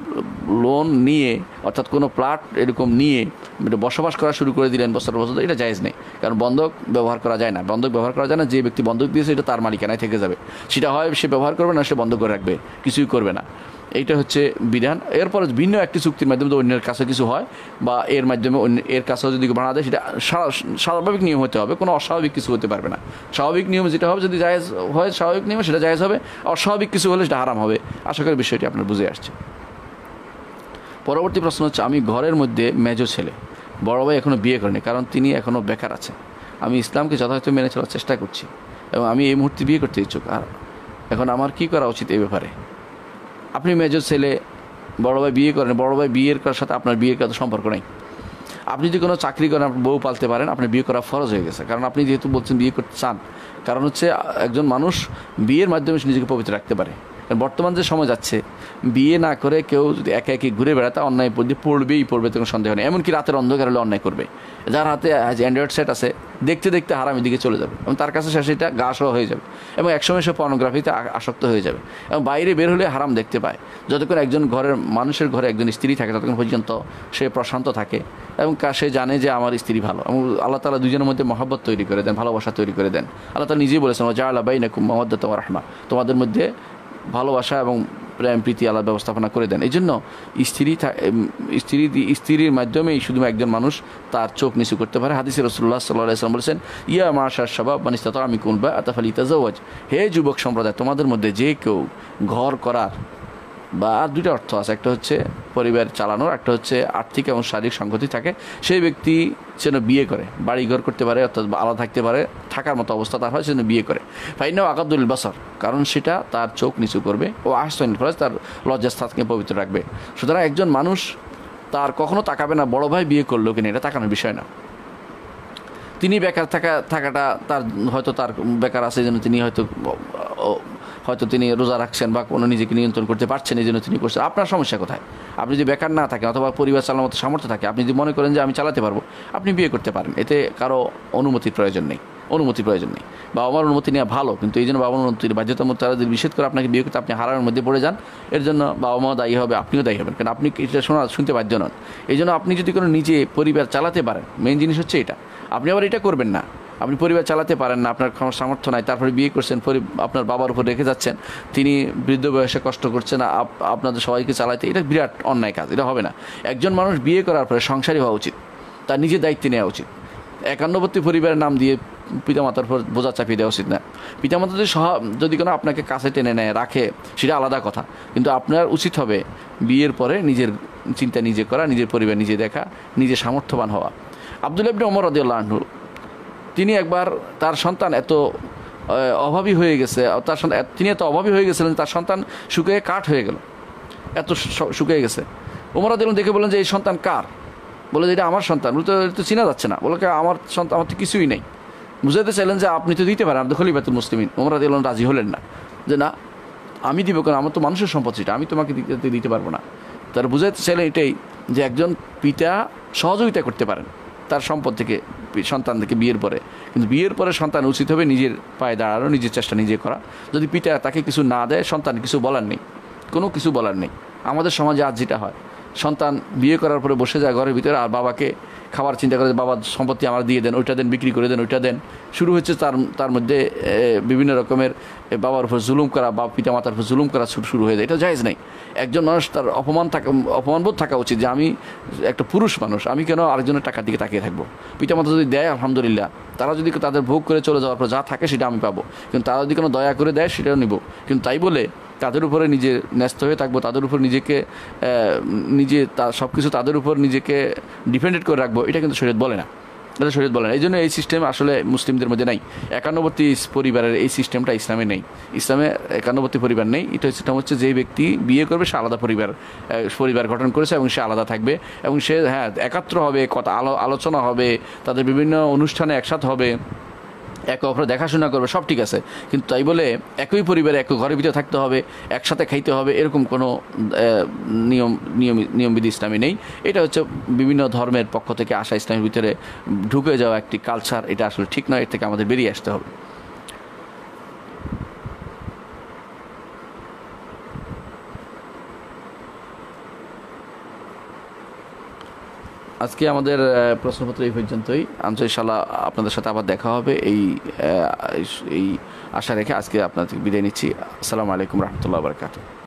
লোন নিয়ে অর্থাৎ কোনো প্লাট এরকম নিয়ে বসবাস করা শুরু করে দিলেন বছর বছর, এটা জায়েজ নেই। কারণ বন্ধক ব্যবহার করা যায় না, বন্ধক ব্যবহার করা যায় না। যে ব্যক্তি বন্ধক দিয়েছে এটা তার মালিকানায় থেকে যাবে, সেটা হয় সে ব্যবহার করবে না, সে বন্ধ করে রাখবে, কিছুই করবে না। এইটা হচ্ছে বিধান। এরপরে ভিন্ন একটি চুক্তির মাধ্যমে তো অন্যের কাছে কিছু হয় বা এর মাধ্যমে অন্য এর কাছেও যদি ভাড়া দেয়, সেটা স্বাভাবিক নিয়ম হতে হবে, কোনো অস্বাভাবিক কিছু হতে পারবে না। স্বাভাবিক নিয়ম যেটা হবে, যদি জায়েজ হয় স্বাভাবিক নিয়ম, সেটা জায়েজ হবে, অস্বাভাবিক কিছু হলে সেটা হারাম হবে। আশা করি বিষয়টি আপনার বুঝে আসছে। পরবর্তী প্রশ্ন হচ্ছে, আমি ঘরের মধ্যে মেজো ছেলে, বড় ভাই এখনও বিয়ে করেনি, কারণ তিনি এখনও বেকার আছেন। আমি ইসলামকে যথাযথ মেনে চলার চেষ্টা করছি এবং আমি এই মুহূর্তে বিয়ে করতে ইচ্ছুক। আর এখন আমার কী করা উচিত এই ব্যাপারে? আপনি মেজো ছেলে, বড় ভাই বিয়ে করেন, বড় ভাই বিয়ের করার সাথে আপনার বিয়ের কাছে সম্পর্ক নেই। আপনি যদি কোনো চাকরি করেন, আপনি বউ পালতে পারেন, আপনার বিয়ে করা ফরজ হয়ে গেছে। কারণ আপনি যেহেতু বলছেন বিয়ে করতে চান, কারণ হচ্ছে একজন মানুষ বিয়ের মাধ্যমে নিজেকে পবিত্র রাখতে পারে। কারণ বর্তমান যে সময় যাচ্ছে, বিয়ে না করে কেউ যদি একে একে ঘুরে বেড়াতে, অন্যায় পড়বেই পড়বে, কোনো সন্দেহ নেই। এমনকি রাতের অন্ধকার হলে অন্যায় করবে। যার হাতে আজ অ্যান্ড্রয়েড সেট আছে, দেখতে দেখতে হারামের দিকে চলে যাবে এবং তার কাছে শেষে এটা গা সহ হয়ে যাবে এবং একসময় সে পর্নোগ্রাফিতে আসক্ত হয়ে যাবে এবং বাইরে বের হলে হারাম দেখতে পায়। যতক্ষণ একজন ঘরের মানুষের ঘরে একজন স্ত্রী থাকে, ততক্ষণ পর্যন্ত সে প্রশান্ত থাকে এবং সে জানে যে আমার স্ত্রী ভালো, এবং আল্লাহ তাআলা দুজনের মধ্যে মহব্বত তৈরি করে দেন, ভালোবাসা তৈরি করে দেন। আল্লাহ তাআলা নিজেই বলেছেন, জাআলা বাইনাকুম মাওয়াদ্দাতান ওয়া রাহমা, তোমাদের মধ্যে ভালোবাসা এবং প্রেম প্রীতি আল্লাহ ব্যবস্থাপনা করে দেন। এই জন্য স্ত্রী স্ত্রী স্ত্রীর মাধ্যমেই শুধু একজন মানুষ তার চোখ নিচু করতে পারে। হাদিসে রাসূলুল্লাহ সাল্লাল্লাহু আলাইহি ওয়াসাল্লাম বলেছেন, ইয়া মাশার শাবাব মান ইসতাতা মিনকুম বাআতা ফালিতাজাওয়াজ, হে যুবক সম্প্রদায়, তোমাদের মধ্যে যে কেউ ঘর করার বা আর দুইটা অর্থ আছে, একটা হচ্ছে পরিবার চালানোর, একটা হচ্ছে আর্থিক এবং শারীরিক সংগতি থাকে, সেই ব্যক্তি যেন বিয়ে করে, বাড়ি ঘর করতে পারে, অর্থাৎ আলাদা থাকতে পারে, থাকার মতো অবস্থা তার হয়, সেজন্য বিয়ে করে। ফাইন্নাহু আকাদুল বাসার, কারণ সেটা তার চোখ নিচু করবে, ও আহসানুল ফরজ, তার লজ্জাস্থানকে পবিত্র রাখবে। সুতরাং একজন মানুষ তার কখনো তাকাবে না বড় ভাই বিয়ে করলো কিনা, এটা তাকানোর বিষয় না। তিনি বেকার থাকা থাকাটা তার হয়তো তার বেকার আছে, এই জন্য তিনি হয়তো হয়তো তিনি রোজা রাখছেন বা কোনো নিজেকে নিয়ন্ত্রণ করতে পারছেন, এই জন্য তিনি করছেন। আপনার সমস্যা কোথায়? আপনি যদি বেকার না থাকেন অথবা পরিবার চালানোর মতো সামর্থ্য থাকে, আপনি যদি মনে করেন যে আমি চালাতে পারবো, আপনি বিয়ে করতে পারেন, এতে কারো অনুমতির প্রয়োজন নেই। অনুমতি প্রয়োজন নেই। বাবা মার অনুমতি নেওয়া ভালো, কিন্তু এই জন্য বাবা মার অনুমতির বাধ্যতামূলক তারা যদি নিষেধ করে আপনাকে বিয়ে করতে, আপনি হারানোর মধ্যে পড়ে যান। এর জন্য বাবা মাও দায়ী হবে, আপনিও দায়ী হবেন, কারণ আপনি এটা শোনা শুনতে বাধ্য নন। এই জন্য আপনি যদি কোনো নিজে পরিবার চালাতে পারেন, মেইন জিনিস হচ্ছে এটা। আপনি আবার এটা করবেন না, আপনি পরিবার চালাতে পারেন না, আপনার সামর্থ্য নাই, তারপরে বিয়ে করছেন, আপনার বাবার উপর রেখে যাচ্ছেন, তিনি বৃদ্ধ বয়সে কষ্ট করছেন আপনাদের সবাইকে চালাতে, এটা বিরাট অন্যায় কাজ, এটা হবে না। একজন মানুষ বিয়ে করার পরে সংসারী হওয়া উচিত, তার নিজের দায়িত্ব নেওয়া উচিত। একান্নবর্তী পরিবারের নাম দিয়ে পিতামাতার উপর বোঝা চাপিয়ে দেওয়া উচিত না। পিতামাতা যদি সহ যদি কোনো আপনাকে কাছে টেনে নেয়, রাখে, সেটা আলাদা কথা, কিন্তু আপনার উচিত হবে বিয়ের পরে নিজের চিন্তা নিজে করা, নিজের পরিবার নিজে দেখা, নিজে সামর্থ্যবান হওয়া। আব্দুল্লাহ ইবনে ওমর রাদিয়াল্লাহু আনহু, তিনি একবার তার সন্তান এত অভাবী হয়ে গেছে, তার সন্তান তিনি এত অভাবী হয়ে গেছিলেন, তার সন্তান শুকিয়ে কাঠ হয়ে গেল, এত শুকিয়ে গেছে। ওমর রাদিয়াল্লাহু দেখে বললেন যে এই সন্তান কার? বলে যে এটা আমার সন্তান। বলে তো এটা চেনা যাচ্ছে না। বলে আমার সন্তান, আমার তো কিছুই নেই। বুঝাতে চাইলেন যে আপনি তো দিতে পারেন, আপনি খলিফাতুল মুসলিমিন। ওমর রাদিয়াল্লাহু আনহু রাজি হলেন না, যে না আমি দিব কেন, আমার তো মানুষের সম্পদ, সেটা আমি তোমাকে দিতে দিতে পারবো না। তার বুঝাতে চাইলেন এটাই যে একজন পিতা সহযোগিতা করতে পারেন তার সম্পদ থেকে সন্তান থেকে বিয়ের পরে, কিন্তু বিয়ের পরে সন্তান উচিত হবে নিজের পায়ে দাঁড়ানো, নিজের চেষ্টা নিজে করা। যদি পিতা তাকে কিছু না দেয়, সন্তান কিছু বলার নেই, কোনো কিছু বলার নেই। আমাদের সমাজে আজ যেটা হয়, সন্তান বিয়ে করার পরে বসে যায় ঘরের ভিতরে, আর বাবাকে খাবার চিন্তা করে, বাবার সম্পত্তি আমার দিয়ে দেন, ওইটা দেন, বিক্রি করে দেন, ওইটা দেন। শুরু হচ্ছে তার তার মধ্যে বিভিন্ন রকমের বাবার উপর জুলুম করা বা পিতা মাতার উপর জুলুম করা শুরু হয়ে যায়। এটা জায়েজ নেই। একজন মানুষ তার অপমান থাকা অপমানবোধ থাকা উচিত যে আমি একটা পুরুষ মানুষ, আমি কেন আরেকজনের টাকার দিকে তাকিয়ে থাকবো। পিতা মাতা যদি দেয় আলহামদুলিল্লাহ, তারা যদি তাদের ভোগ করে চলে যাওয়ার পর যা থাকে সেটা আমি পাবো, কিন্তু তারা যদি কোনো দয়া করে দেয় সেটাও নিব। কিন্তু তাই বলে তাদের উপরে নিজে ন্যস্ত হয়ে থাকবো, তাদের উপর নিজেকে নিজে তা সব কিছু তাদের উপর নিজেকে ডিপেন্ডেন্ট করে রাখবো, এটা কিন্তু শরীয়ত বলে না, এটা শরীয়ত বলে না। এই জন্য এই সিস্টেম আসলে মুসলিমদের মধ্যে নাই। একান্নবর্তী পরিবারের এই সিস্টেমটা ইসলামে নেই। ইসলামে একান্নবর্তী পরিবার নেই। এটা সিস্টেম হচ্ছে যেই ব্যক্তি বিয়ে করবে সে আলাদা পরিবার পরিবার গঠন করেছে এবং সে আলাদা থাকবে, এবং সে হ্যাঁ একাত্র হবে, কথা আলো আলোচনা হবে, তাদের বিভিন্ন অনুষ্ঠানে একসাথে হবে, একে অপরে দেখাশোনা করবে, সব ঠিক আছে, কিন্তু তাই বলে একই পরিবারে একই ঘরের ভিতরে থাকতে হবে, একসাথে খাইতে হবে, এরকম কোনো নিয়ম নিয়ম নিয়মবিধি ইসলামে নেই। এটা হচ্ছে বিভিন্ন ধর্মের পক্ষ থেকে আসা ইসলামের ভিতরে ঢুকে যাওয়া একটি কালচার। এটা আসলে ঠিক নয়, এর থেকে আমাদের বেরিয়ে আসতে হবে। আজকে আমাদের প্রশ্নপত্র এই পর্যন্তই। ইনশাআল্লাহ আপনাদের সাথে আবার দেখা হবে এই এই আশা রেখে আজকে আপনাদের বিদায় নিচ্ছি। আসসালামু আলাইকুম রহমতুল্লাহ বারাকাতুহু।